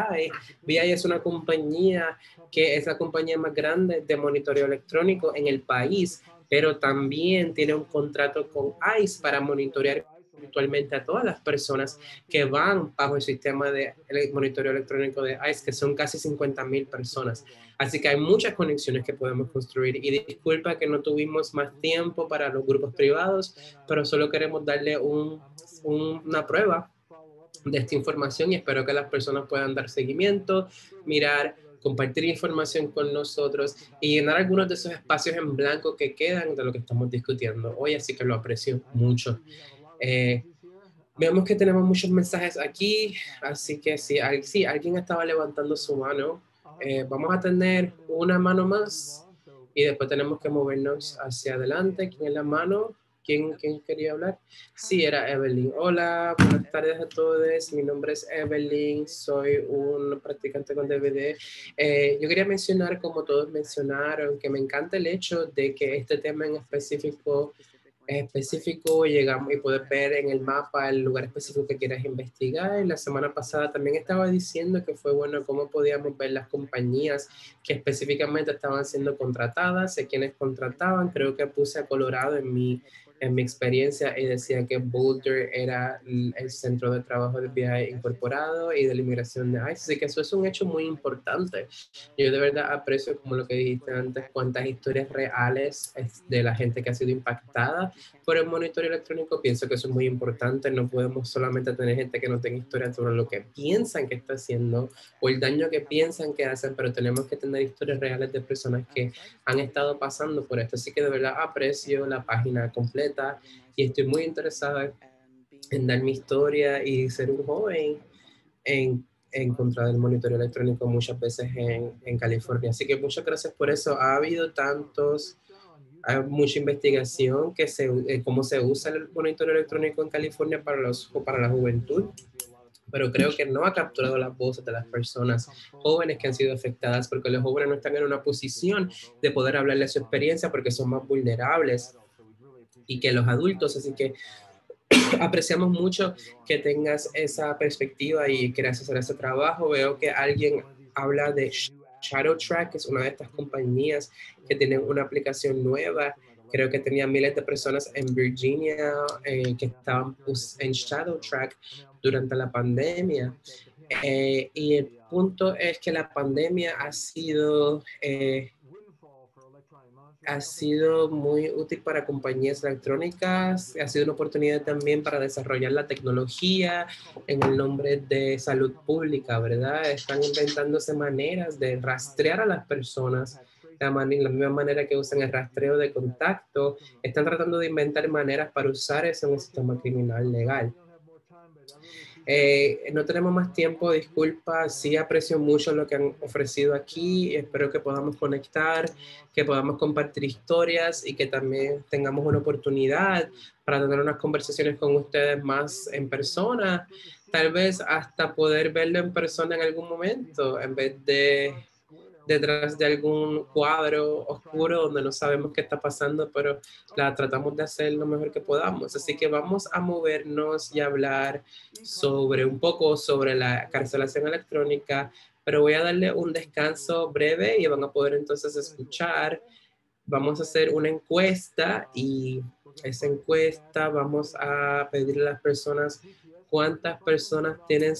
BI es una compañía que es la compañía más grande de monitoreo electrónico en el país, pero también tiene un contrato con ICE para monitorear virtualmente a todas las personas que van bajo el sistema de monitoreo electrónico de ICE, que son casi 50,000 personas. Así que hay muchas conexiones que podemos construir, y disculpa que no tuvimos más tiempo para los grupos privados, pero solo queremos darle una prueba de esta información, y espero que las personas puedan dar seguimiento, mirar, compartir información con nosotros y llenar algunos de esos espacios en blanco que quedan de lo que estamos discutiendo hoy, así que lo aprecio mucho. Vemos que tenemos muchos mensajes aquí, así que si alguien estaba levantando su mano, vamos a tener una mano más y después tenemos que movernos hacia adelante. ¿Quién es la mano? ¿Quién quería hablar? Sí, era Evelyn. Hola, buenas tardes a todos. Mi nombre es Evelyn, soy un practicante con DVD. Yo quería mencionar, como todos mencionaron, que me encanta el hecho de que este tema en específico llegamos y puedes ver en el mapa el lugar específico que quieras investigar. La semana pasada también estaba diciendo que fue bueno cómo podíamos ver las compañías que específicamente estaban siendo contratadas, de quienes contrataban. Creo que puse a Colorado en mi experiencia y decía que Boulder era el centro de trabajo de BI incorporado y de la inmigración de ICE. Así que eso es un hecho muy importante. Yo de verdad aprecio, como lo que dijiste antes, cuántas historias reales de la gente que ha sido impactada por el monitoreo electrónico. Pienso que eso es muy importante. No podemos solamente tener gente que no tenga historia sobre lo que piensan que está haciendo o el daño que piensan que hacen, pero tenemos que tener historias reales de personas que han estado pasando por esto. Así que de verdad aprecio la página completa y estoy muy interesada en dar mi historia y ser un joven en contra del monitoreo electrónico muchas veces en California. Así que muchas gracias por eso. Ha habido hay mucha investigación cómo se usa el monitoreo electrónico en California para la juventud, pero creo que no ha capturado las voces de las personas jóvenes que han sido afectadas, porque los jóvenes no están en una posición de poder hablarle de su experiencia porque son más vulnerables y que los adultos. Así que apreciamos mucho que tengas esa perspectiva y quieras hacer ese trabajo. Veo que alguien habla de ShadowTrack, que es una de estas compañías que tienen una aplicación nueva. Creo que tenía miles de personas en Virginia que estaban en ShadowTrack durante la pandemia. Y el punto es que la pandemia ha sido muy útil para compañías electrónicas, ha sido una oportunidad también para desarrollar la tecnología en el nombre de salud pública, ¿verdad? Están inventándose maneras de rastrear a las personas, la misma manera que usan el rastreo de contacto. Están tratando de inventar maneras para usar eso en el sistema criminal legal. No tenemos más tiempo, disculpa, sí aprecio mucho lo que han ofrecido aquí, espero que podamos conectar, que podamos compartir historias y que también tengamos una oportunidad para tener unas conversaciones con ustedes más en persona, tal vez hasta poder verlo en persona en algún momento, en vez de detrás de algún cuadro oscuro donde no sabemos qué está pasando, pero tratamos de hacer lo mejor que podamos. Así que vamos a movernos y hablar sobre un poco sobre la carcelación electrónica, pero voy a darle un descanso breve y van a poder entonces escuchar. Vamos a hacer una encuesta y esa encuesta vamos a pedirle a las personas cuántas personas tienen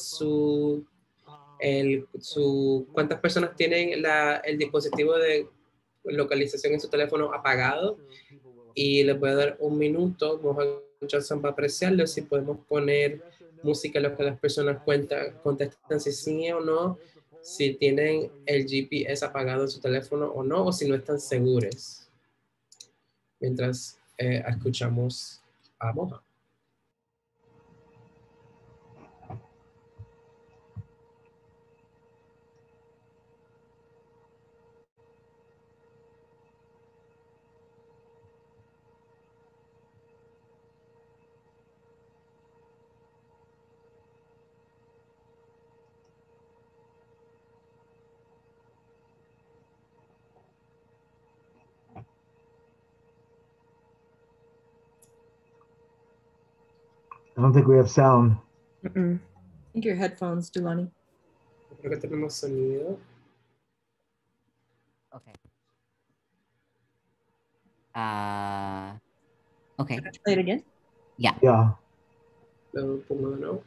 cuántas personas tienen el dispositivo de localización en su teléfono apagado, y les voy a dar un minuto. Mohan Johnson va a apreciarlo. Si podemos poner música en lo que las personas contestan si sí o no, si tienen el GPS apagado en su teléfono o no, o si no están seguros, mientras escuchamos a Mohan. I don't think we have sound. I think your headphones, Dulani. Creo que tenemos sonido. Okay. Okay. Play it again? Yeah. Yeah. Lo pongo de nuevo.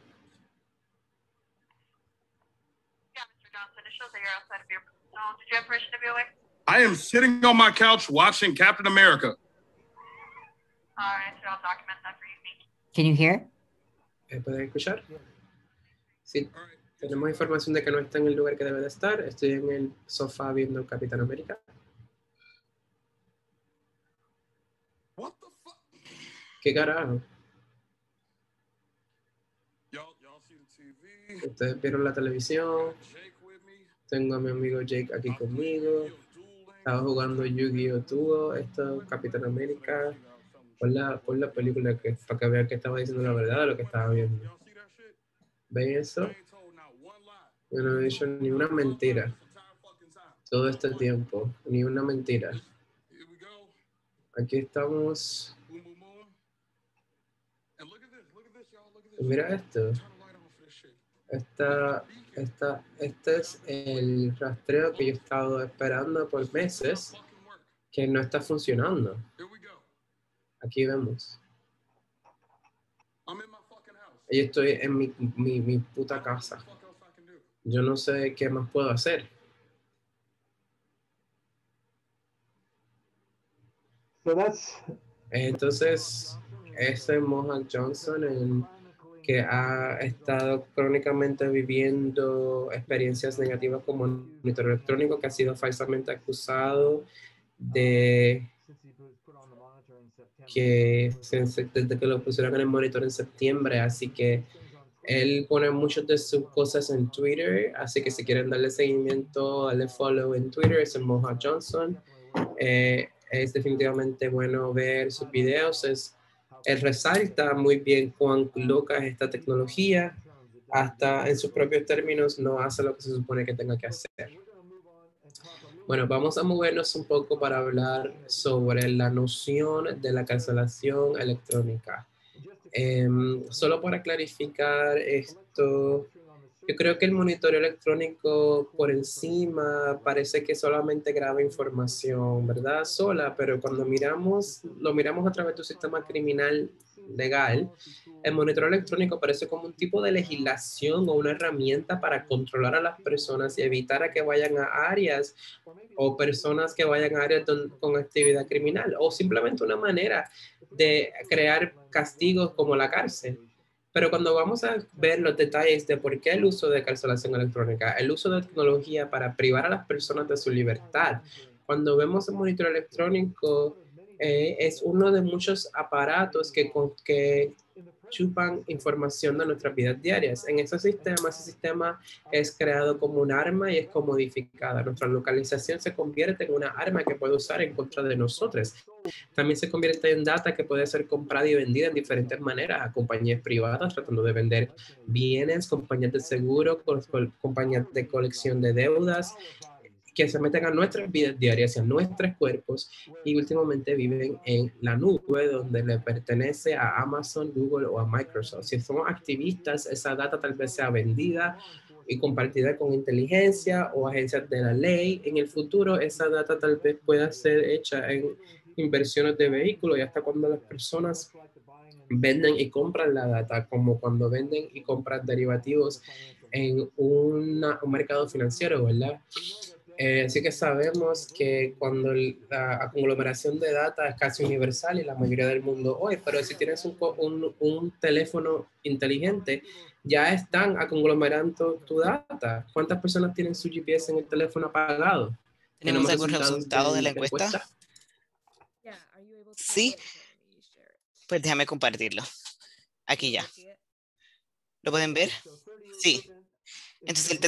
Did you have permission to be away? I am sitting on my couch watching Captain America. All right, so I'll document that for you. Can you hear? ¿Pueden escuchar? Sí. Tenemos información de que no está en el lugar que debe de estar. Estoy en el sofá viendo Capitán América. What the fuck? ¿Qué carajo? Y'all see the TV? Ustedes vieron la televisión. Tengo a mi amigo Jake aquí conmigo. Estaba jugando Yu-Gi-Oh! Duo. Esto es Capitán América. Pon la película para que vean que estaba diciendo la verdad de lo que estaba viendo. ¿Ven eso? Yo no he dicho ni una mentira. Todo este tiempo. Ni una mentira. Aquí estamos. Mira esto. Este es el rastreo que yo he estado esperando por meses, que no está funcionando. Aquí vemos. Yo estoy en mi puta casa. Yo no sé qué más puedo hacer. Entonces, ese Mohan Johnson, que ha estado crónicamente viviendo experiencias negativas como monitor electrónico, que ha sido falsamente acusado de desde que lo pusieron en el monitor en septiembre, así que él pone muchas de sus cosas en Twitter, así que si quieren darle seguimiento, darle follow en Twitter, es el Mohan Johnson. Es definitivamente bueno ver sus videos. Él resalta muy bien cuán loca es esta tecnología. Hasta en sus propios términos no hace lo que se supone que tenga que hacer. Bueno, vamos a movernos un poco para hablar sobre la noción de la cancelación electrónica. Solo para clarificar esto, yo creo que el monitoreo electrónico por encima parece que solamente graba información, ¿verdad? Sola, pero cuando lo miramos a través de un sistema criminal legal, el monitoreo electrónico parece como un tipo de legislación o una herramienta para controlar a las personas y evitar a que vayan a áreas o personas que vayan a áreas con actividad criminal, o simplemente una manera de crear castigos como la cárcel. Pero cuando vamos a ver los detalles de por qué el uso de carcelación electrónica, el uso de tecnología para privar a las personas de su libertad, cuando vemos el monitoreo electrónico, es uno de muchos aparatos que chupan información de nuestras vidas diarias. En ese sistema es creado como un arma y es comodificada. Nuestra localización se convierte en una arma que puede usar en contra de nosotros. También se convierte en data que puede ser comprada y vendida en diferentes maneras a compañías privadas tratando de vender bienes, compañías de seguro, compañías de colección de deudas, que se meten a nuestras vidas diarias, a nuestros cuerpos y últimamente viven en la nube donde le pertenece a Amazon, Google o a Microsoft. Si somos activistas, esa data tal vez sea vendida y compartida con inteligencia o agencias de la ley. En el futuro, esa data tal vez pueda ser hecha en inversiones de vehículos y hasta cuando las personas venden y compran la data, como cuando venden y compran derivativos en un mercado financiero, ¿verdad? Así que sabemos que cuando la conglomeración de data es casi universal y la mayoría del mundo hoy, pero si tienes un teléfono inteligente, ya están conglomerando tu data. ¿Cuántas personas tienen su GPS en el teléfono apagado? ¿Tenemos algún resultado de la encuesta? Sí. Pues déjame compartirlo. Aquí ya. ¿Lo pueden ver? Sí. Entonces el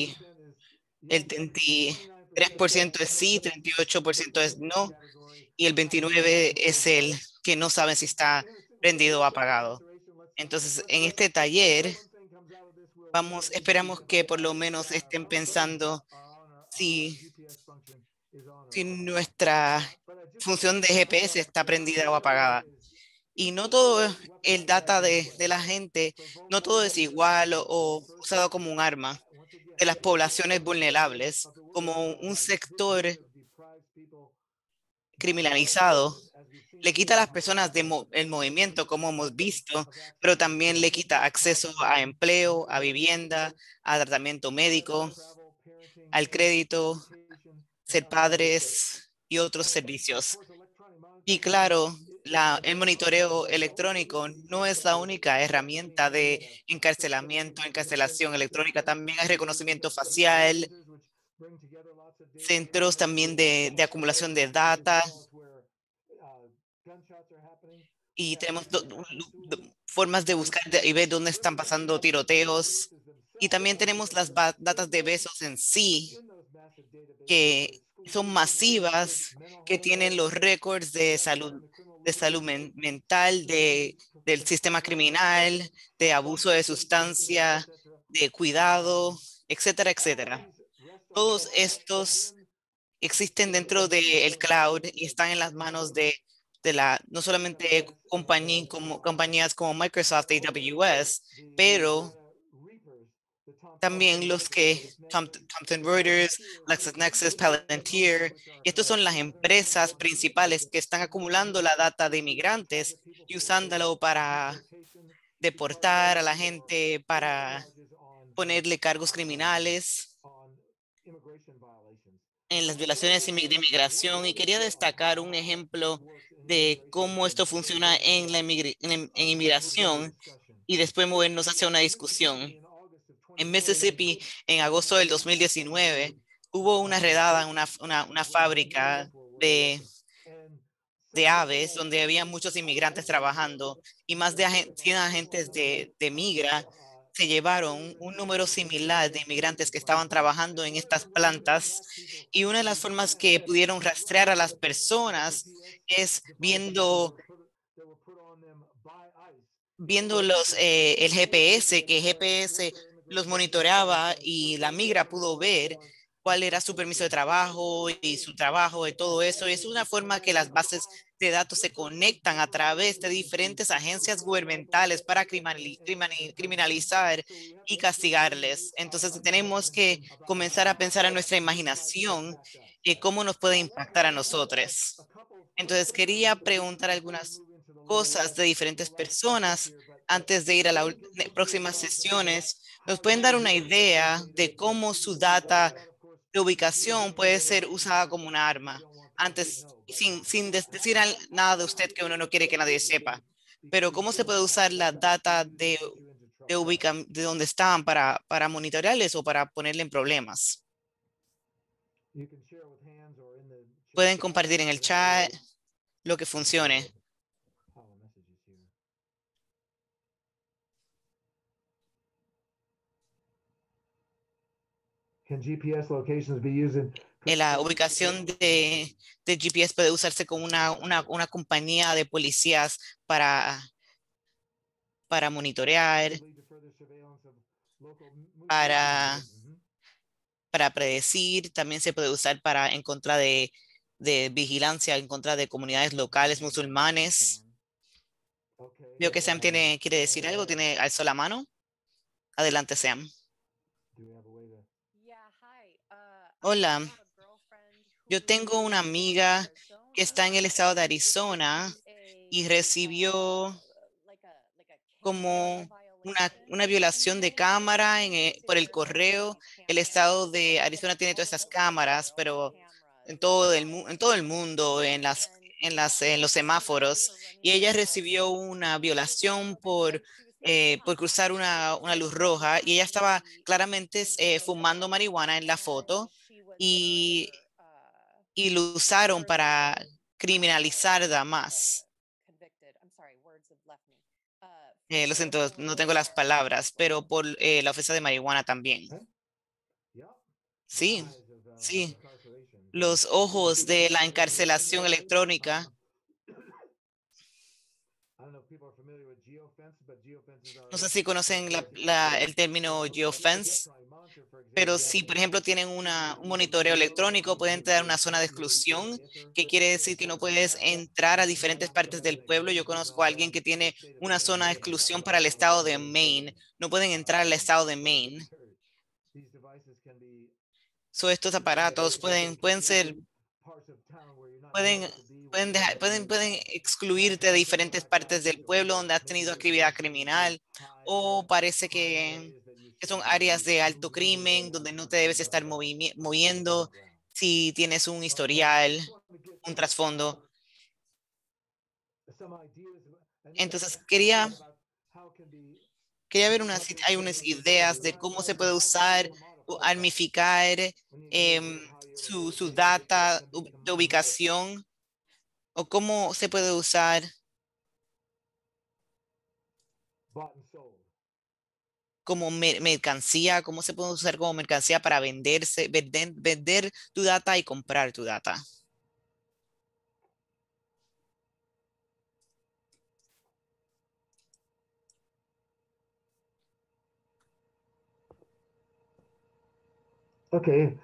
33% es sí, 38% es no, y el 29% es el que no saben si está prendido o apagado. Entonces, en este taller, esperamos que por lo menos estén pensando si nuestra función de GPS está prendida o apagada. Y no todo el data de la gente, no todo es igual o usado como un arma de las poblaciones vulnerables, como un sector criminalizado, le quita a las personas el movimiento, como hemos visto, pero también le quita acceso a empleo, a vivienda, a tratamiento médico, al crédito, ser padres y otros servicios. Y claro, el monitoreo electrónico no es la única herramienta de encarcelación electrónica. También hay reconocimiento facial, centros también de acumulación de data. Y tenemos formas de buscar y ver dónde están pasando tiroteos. Y también tenemos las datas de besos en sí, que son masivas, que tienen los récords de salud mental, del sistema criminal, de abuso de sustancia, de cuidado, etcétera, etcétera. Todos estos existen dentro del cloud y están en las manos de no solamente compañías como Microsoft, AWS, pero también los que Thomson Reuters, LexisNexis, Palantir, y estas son las empresas principales que están acumulando la data de inmigrantes y usándolo para deportar a la gente, para ponerle cargos criminales en las violaciones de inmigración. Y quería destacar un ejemplo de cómo esto funciona en inmigración y después movernos hacia una discusión. En Mississippi, en agosto del 2019, hubo una redada en una fábrica de aves donde había muchos inmigrantes trabajando y más de 100 agentes de migra se llevaron un número similar de inmigrantes que estaban trabajando en estas plantas, y una de las formas que pudieron rastrear a las personas es viendo el GPS, que GPS los monitoreaba y la migra pudo ver cuál era su permiso de trabajo y su trabajo y todo eso. Y es una forma que las bases de datos se conectan a través de diferentes agencias gubernamentales para criminalizar y castigarles. Entonces tenemos que comenzar a pensar en nuestra imaginación y cómo nos puede impactar a nosotros. Entonces quería preguntar algunas cosas de diferentes personas antes de ir a las próximas sesiones. ¿Nos pueden dar una idea de cómo su data de ubicación puede ser usada como una arma? Antes, sin decir nada de usted que uno no quiere que nadie sepa, pero ¿cómo se puede usar la data de dónde están para monitorearles o para ponerle en problemas? Pueden compartir en el chat lo que funcione. Can GPS locations be used in La ubicación de GPS puede usarse como una compañía de policías para monitorear, para predecir. También se puede usar en contra de vigilancia, en contra de comunidades locales musulmanes. Veo que Sam quiere decir algo, alzó la mano. Adelante, Sam. Hola, yo tengo una amiga que está en el estado de Arizona y recibió como una violación de cámara por el correo. El estado de Arizona tiene todas estas cámaras, pero en todo el mundo, en los semáforos, y ella recibió una violación por cruzar una luz roja, y ella estaba claramente fumando marihuana en la foto, y lo usaron para criminalizarla más. Lo siento, no tengo las palabras, pero por la ofensa de marihuana también. Sí, sí. Los ojos de la encarcelación electrónica. No sé si conocen el término geofence, pero si, por ejemplo, tienen un monitoreo electrónico, pueden tener una zona de exclusión, que quiere decir que no puedes entrar a diferentes partes del pueblo. Yo conozco a alguien que tiene una zona de exclusión para el estado de Maine. No pueden entrar al estado de Maine. Estos aparatos pueden excluirte de diferentes partes del pueblo donde has tenido actividad criminal, o parece que son áreas de alto crimen donde no te debes estar moviendo si tienes un historial, un trasfondo. Entonces quería ver hay unas ideas de cómo se puede usar o armificar su data de ubicación, o cómo se puede usar como mercancía, cómo se puede usar como mercancía para vender tu data y comprar tu data. Okay.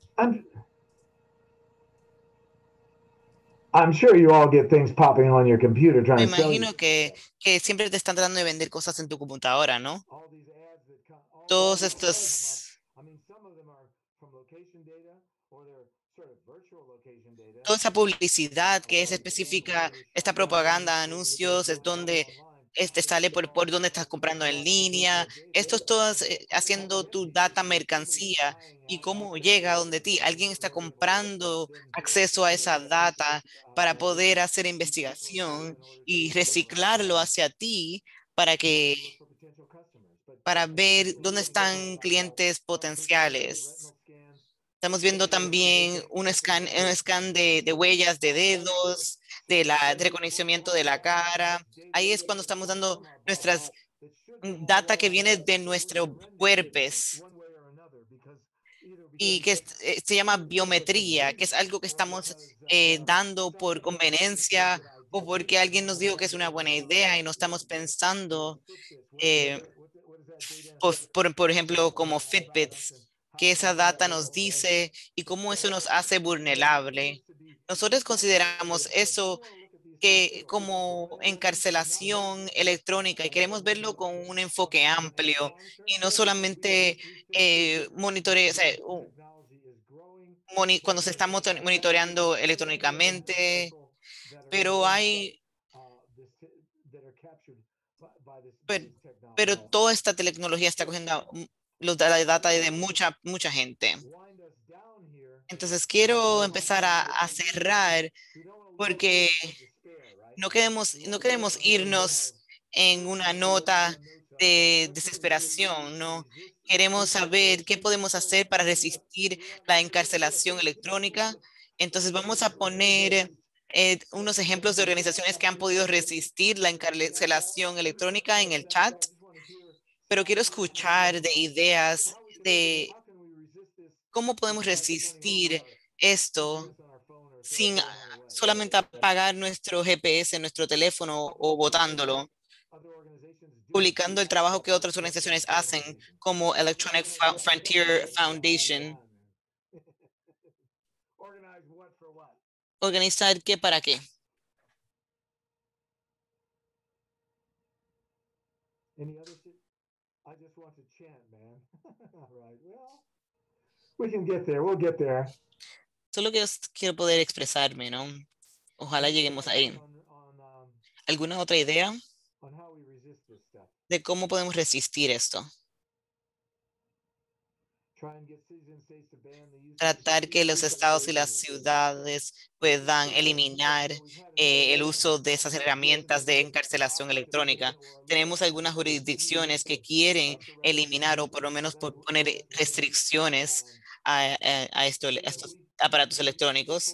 I'm sure you all get things popping on your computer trying Me to sell you. imagino que siempre te están tratando de vender cosas en tu computadora, ¿no? Todos estos... Toda esa publicidad que es específica, esta propaganda, anuncios, es donde sale por donde estás comprando en línea. Esto es todo haciendo tu data mercancía, y cómo llega a donde ti. Alguien está comprando acceso a esa data para poder hacer investigación y reciclarlo hacia ti para ver dónde están clientes potenciales. Estamos viendo también un scan de huellas de dedos, de reconocimiento de la cara. Ahí es cuando estamos dando nuestras data que viene de nuestros cuerpos, y que se llama biometría, que es algo que estamos dando por conveniencia o porque alguien nos dijo que es una buena idea y no estamos pensando, por ejemplo, como Fitbits, que esa data nos dice y cómo eso nos hace vulnerable. Nosotros consideramos eso como encarcelación electrónica, y queremos verlo con un enfoque amplio y no solamente monitorear, cuando se está monitoreando electrónicamente, pero pero toda esta tecnología está cogiendo la data de mucha gente. Entonces quiero empezar a cerrar, porque no queremos irnos en una nota de desesperación, ¿no? Queremos saber qué podemos hacer para resistir la encarcelación electrónica. Entonces vamos a poner unos ejemplos de organizaciones que han podido resistir la encarcelación electrónica en el chat, pero quiero escuchar de ideas de ¿Cómo podemos resistir esto sin solamente apagar nuestro GPS, nuestro teléfono o botándolo? Publicando el trabajo que otras organizaciones hacen, como Electronic Frontier Foundation. ¿Organizar qué para qué? I just want to chant, man. All right. Well, we can get there. We'll get there. Solo que quiero poder expresarme, ¿no? Ojalá lleguemos ahí. ¿Alguna otra idea de cómo podemos resistir esto? Tratar que los estados y las ciudades puedan eliminar el uso de esas herramientas de encarcelación electrónica. Tenemos algunas jurisdicciones que quieren eliminar o por lo menos poner restricciones a estos aparatos electrónicos.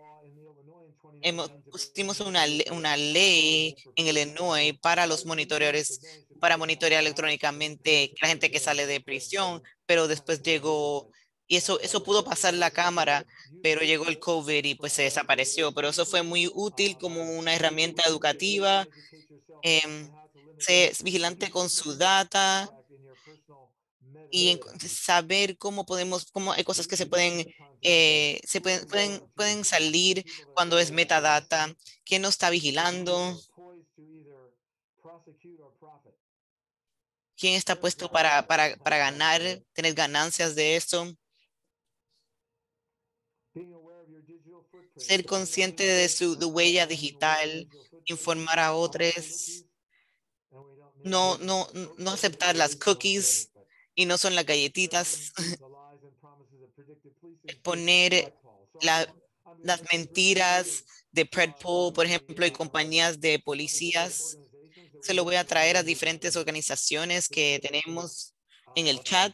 Pusimos una ley en Illinois para los monitoreadores, para monitorear electrónicamente la gente que sale de prisión, pero después llegó, y eso pudo pasar la cámara, pero llegó el COVID y pues se desapareció. Pero eso fue muy útil como una herramienta educativa. Sé vigilante con su data y saber cómo hay cosas que pueden salir cuando es metadata, quién no está vigilando, quién está puesto para ganar, tener ganancias de esto. Ser consciente de su huella digital, informar a otros, no aceptar las cookies y no son las galletitas. Poner las mentiras de Predpol, por ejemplo, y compañías de policías. Se lo voy a traer a diferentes organizaciones que tenemos en el chat.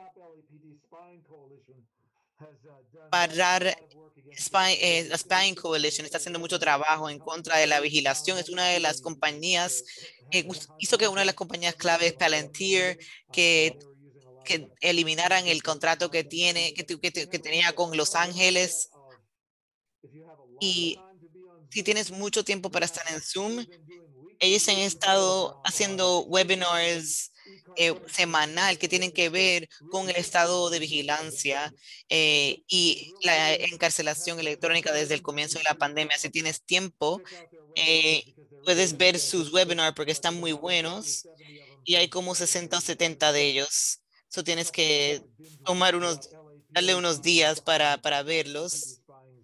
Parar la Spying Coalition está haciendo mucho trabajo en contra de la vigilación. Es una de las compañías, hizo que una de las compañías claves, Palantir, que eliminaran el contrato que tenía con Los Ángeles. Y si tienes mucho tiempo para estar en Zoom, ellos han estado haciendo webinars semanal que tienen que ver con el estado de vigilancia y la encarcelación electrónica desde el comienzo de la pandemia. Si tienes tiempo, puedes ver sus webinars porque están muy buenos y hay como 60 o 70 de ellos. So tienes que darle unos días para verlos.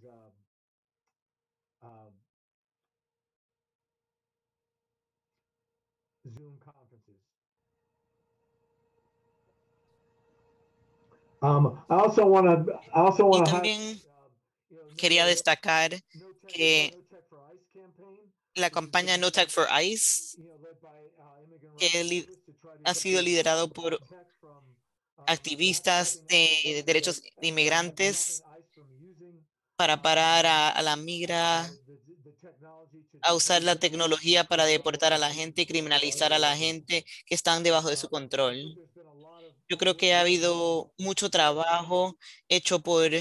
Y también quería destacar que la campaña No Tech for ICE, que ha sido liderado por activistas de derechos de inmigrantes para parar a la migra a usar la tecnología para deportar a la gente y criminalizar a la gente que están debajo de su control. Yo creo que ha habido mucho trabajo hecho por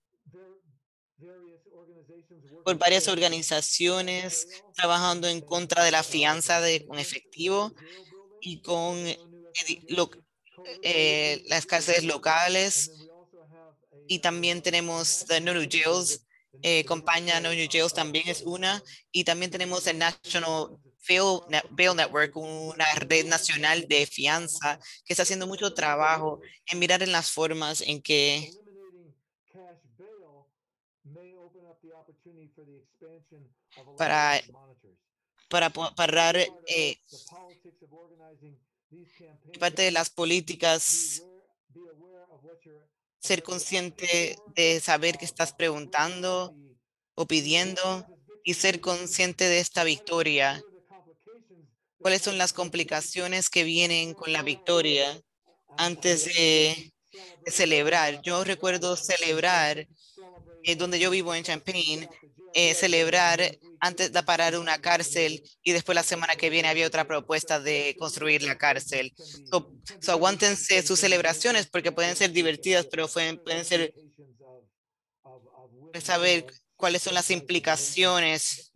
varias organizaciones trabajando en contra de la fianza con efectivo y con las cárceles locales. Y también tenemos the No New Jails, compañía No New Jails también es una. Y también tenemos el National Bail Network, una red nacional de fianza que está haciendo mucho trabajo en mirar en las formas en que para parar parte de las políticas, ser consciente de saber que estás preguntando o pidiendo y ser consciente de esta victoria. ¿Cuáles son las complicaciones que vienen con la victoria antes de celebrar? Yo recuerdo celebrar donde yo vivo en Champaign. celebrar antes de parar una cárcel y después la semana que viene había otra propuesta de construir la cárcel. So aguántense sus celebraciones porque pueden ser divertidas, pero pueden ser saber cuáles son las implicaciones.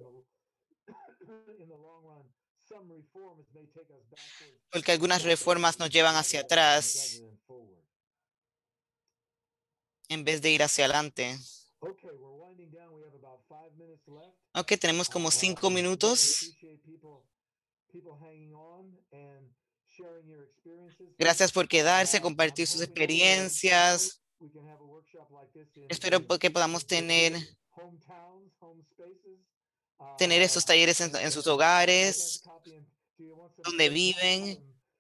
Porque algunas reformas nos llevan hacia atrás en vez de ir hacia adelante. Ok, tenemos como 5 minutos. Gracias por quedarse, compartir sus experiencias. Espero que podamos tener esos talleres en sus hogares, donde viven.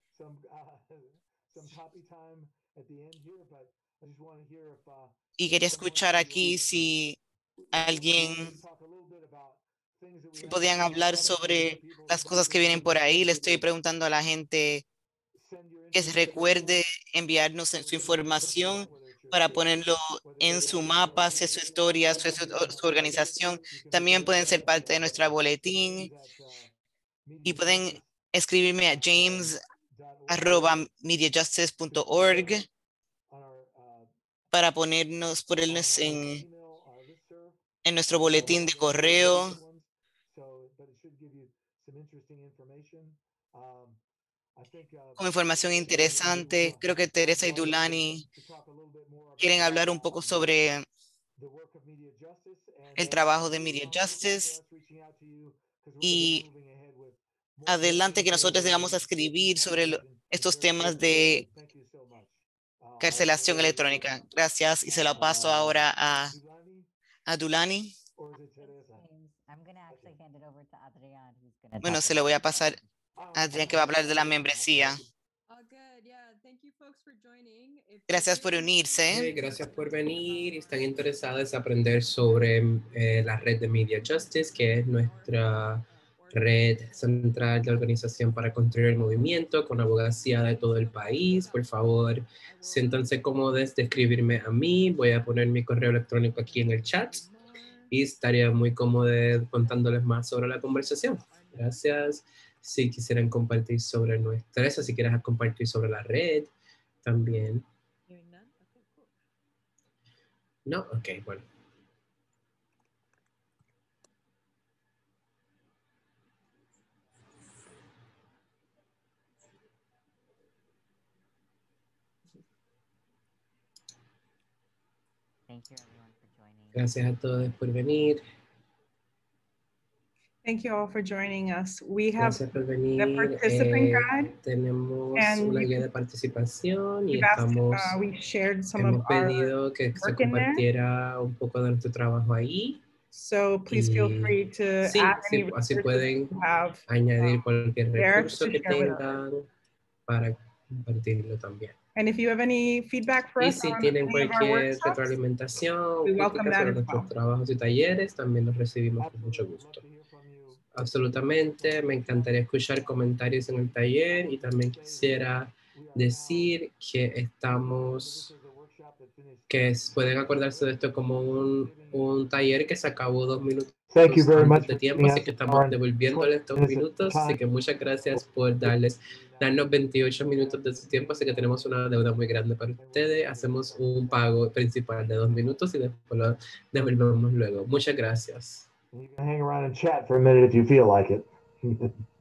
Y quería escuchar aquí si podían hablar sobre las cosas que vienen por ahí. Le estoy preguntando a la gente que se recuerde enviarnos su información para ponerlo en su mapa, hacer su historia, su organización. También pueden ser parte de nuestra boletín y pueden escribirme a james@mediajustice.org para ponernos en nuestro boletín de correo. Con información interesante. Creo que Teresa y Dulani quieren hablar un poco sobre el trabajo de Media Justice. Y adelante que nosotros vamos a escribir sobre estos temas de carcelación electrónica. Gracias. Y se lo paso ahora a Dulani. Bueno, se lo voy a pasar a Adrián, que va a hablar de la membresía. Gracias por unirse. Gracias por venir. Están interesados en aprender sobre la red de Media Justice, que es nuestra red central de organización para construir el movimiento con abogacía de todo el país. Por favor, siéntanse cómodos de escribirme a mí. Voy a poner mi correo electrónico aquí en el chat y estaría muy cómodo contándoles más sobre la conversación. Gracias. Si quisieran compartir sobre nuestra, si quieres compartir sobre la red también. No, ok, bueno. Gracias a todos por venir. Thank you all for joining us. We have Gracias por venir. the participant guide. Tenemos and una you guía can- de participación y We've asked, estamos, we shared some of hemos our pedido que se work in there. compartiera un poco de nuestro trabajo ahí. So please feel Y free to sí, add sí, any así resources pueden you have añadir cualquier there recurso to que share with us. tengan para compartirlo también. And if you have any feedback for Y us si on tienen any of our cualquier workshops, retroalimentación, we welcome crítica that sobre as nuestros well. trabajos y talleres, también los recibimos con mucho gusto. Absolutamente, me encantaría escuchar comentarios en el taller y también quisiera decir que pueden acordarse de esto como un taller que se acabó 2 minutos Thank you very much antes de for tiempo, giving así us que an estamos hour and devolviéndole 20 estos minutes of minutos, así time. que muchas gracias por darnos 28 minutos de su tiempo, así que tenemos una deuda muy grande para ustedes. Hacemos un pago principal de 2 minutos y después lo devolvemos luego. Muchas gracias. You can hang around and chat for a minute if you feel like it.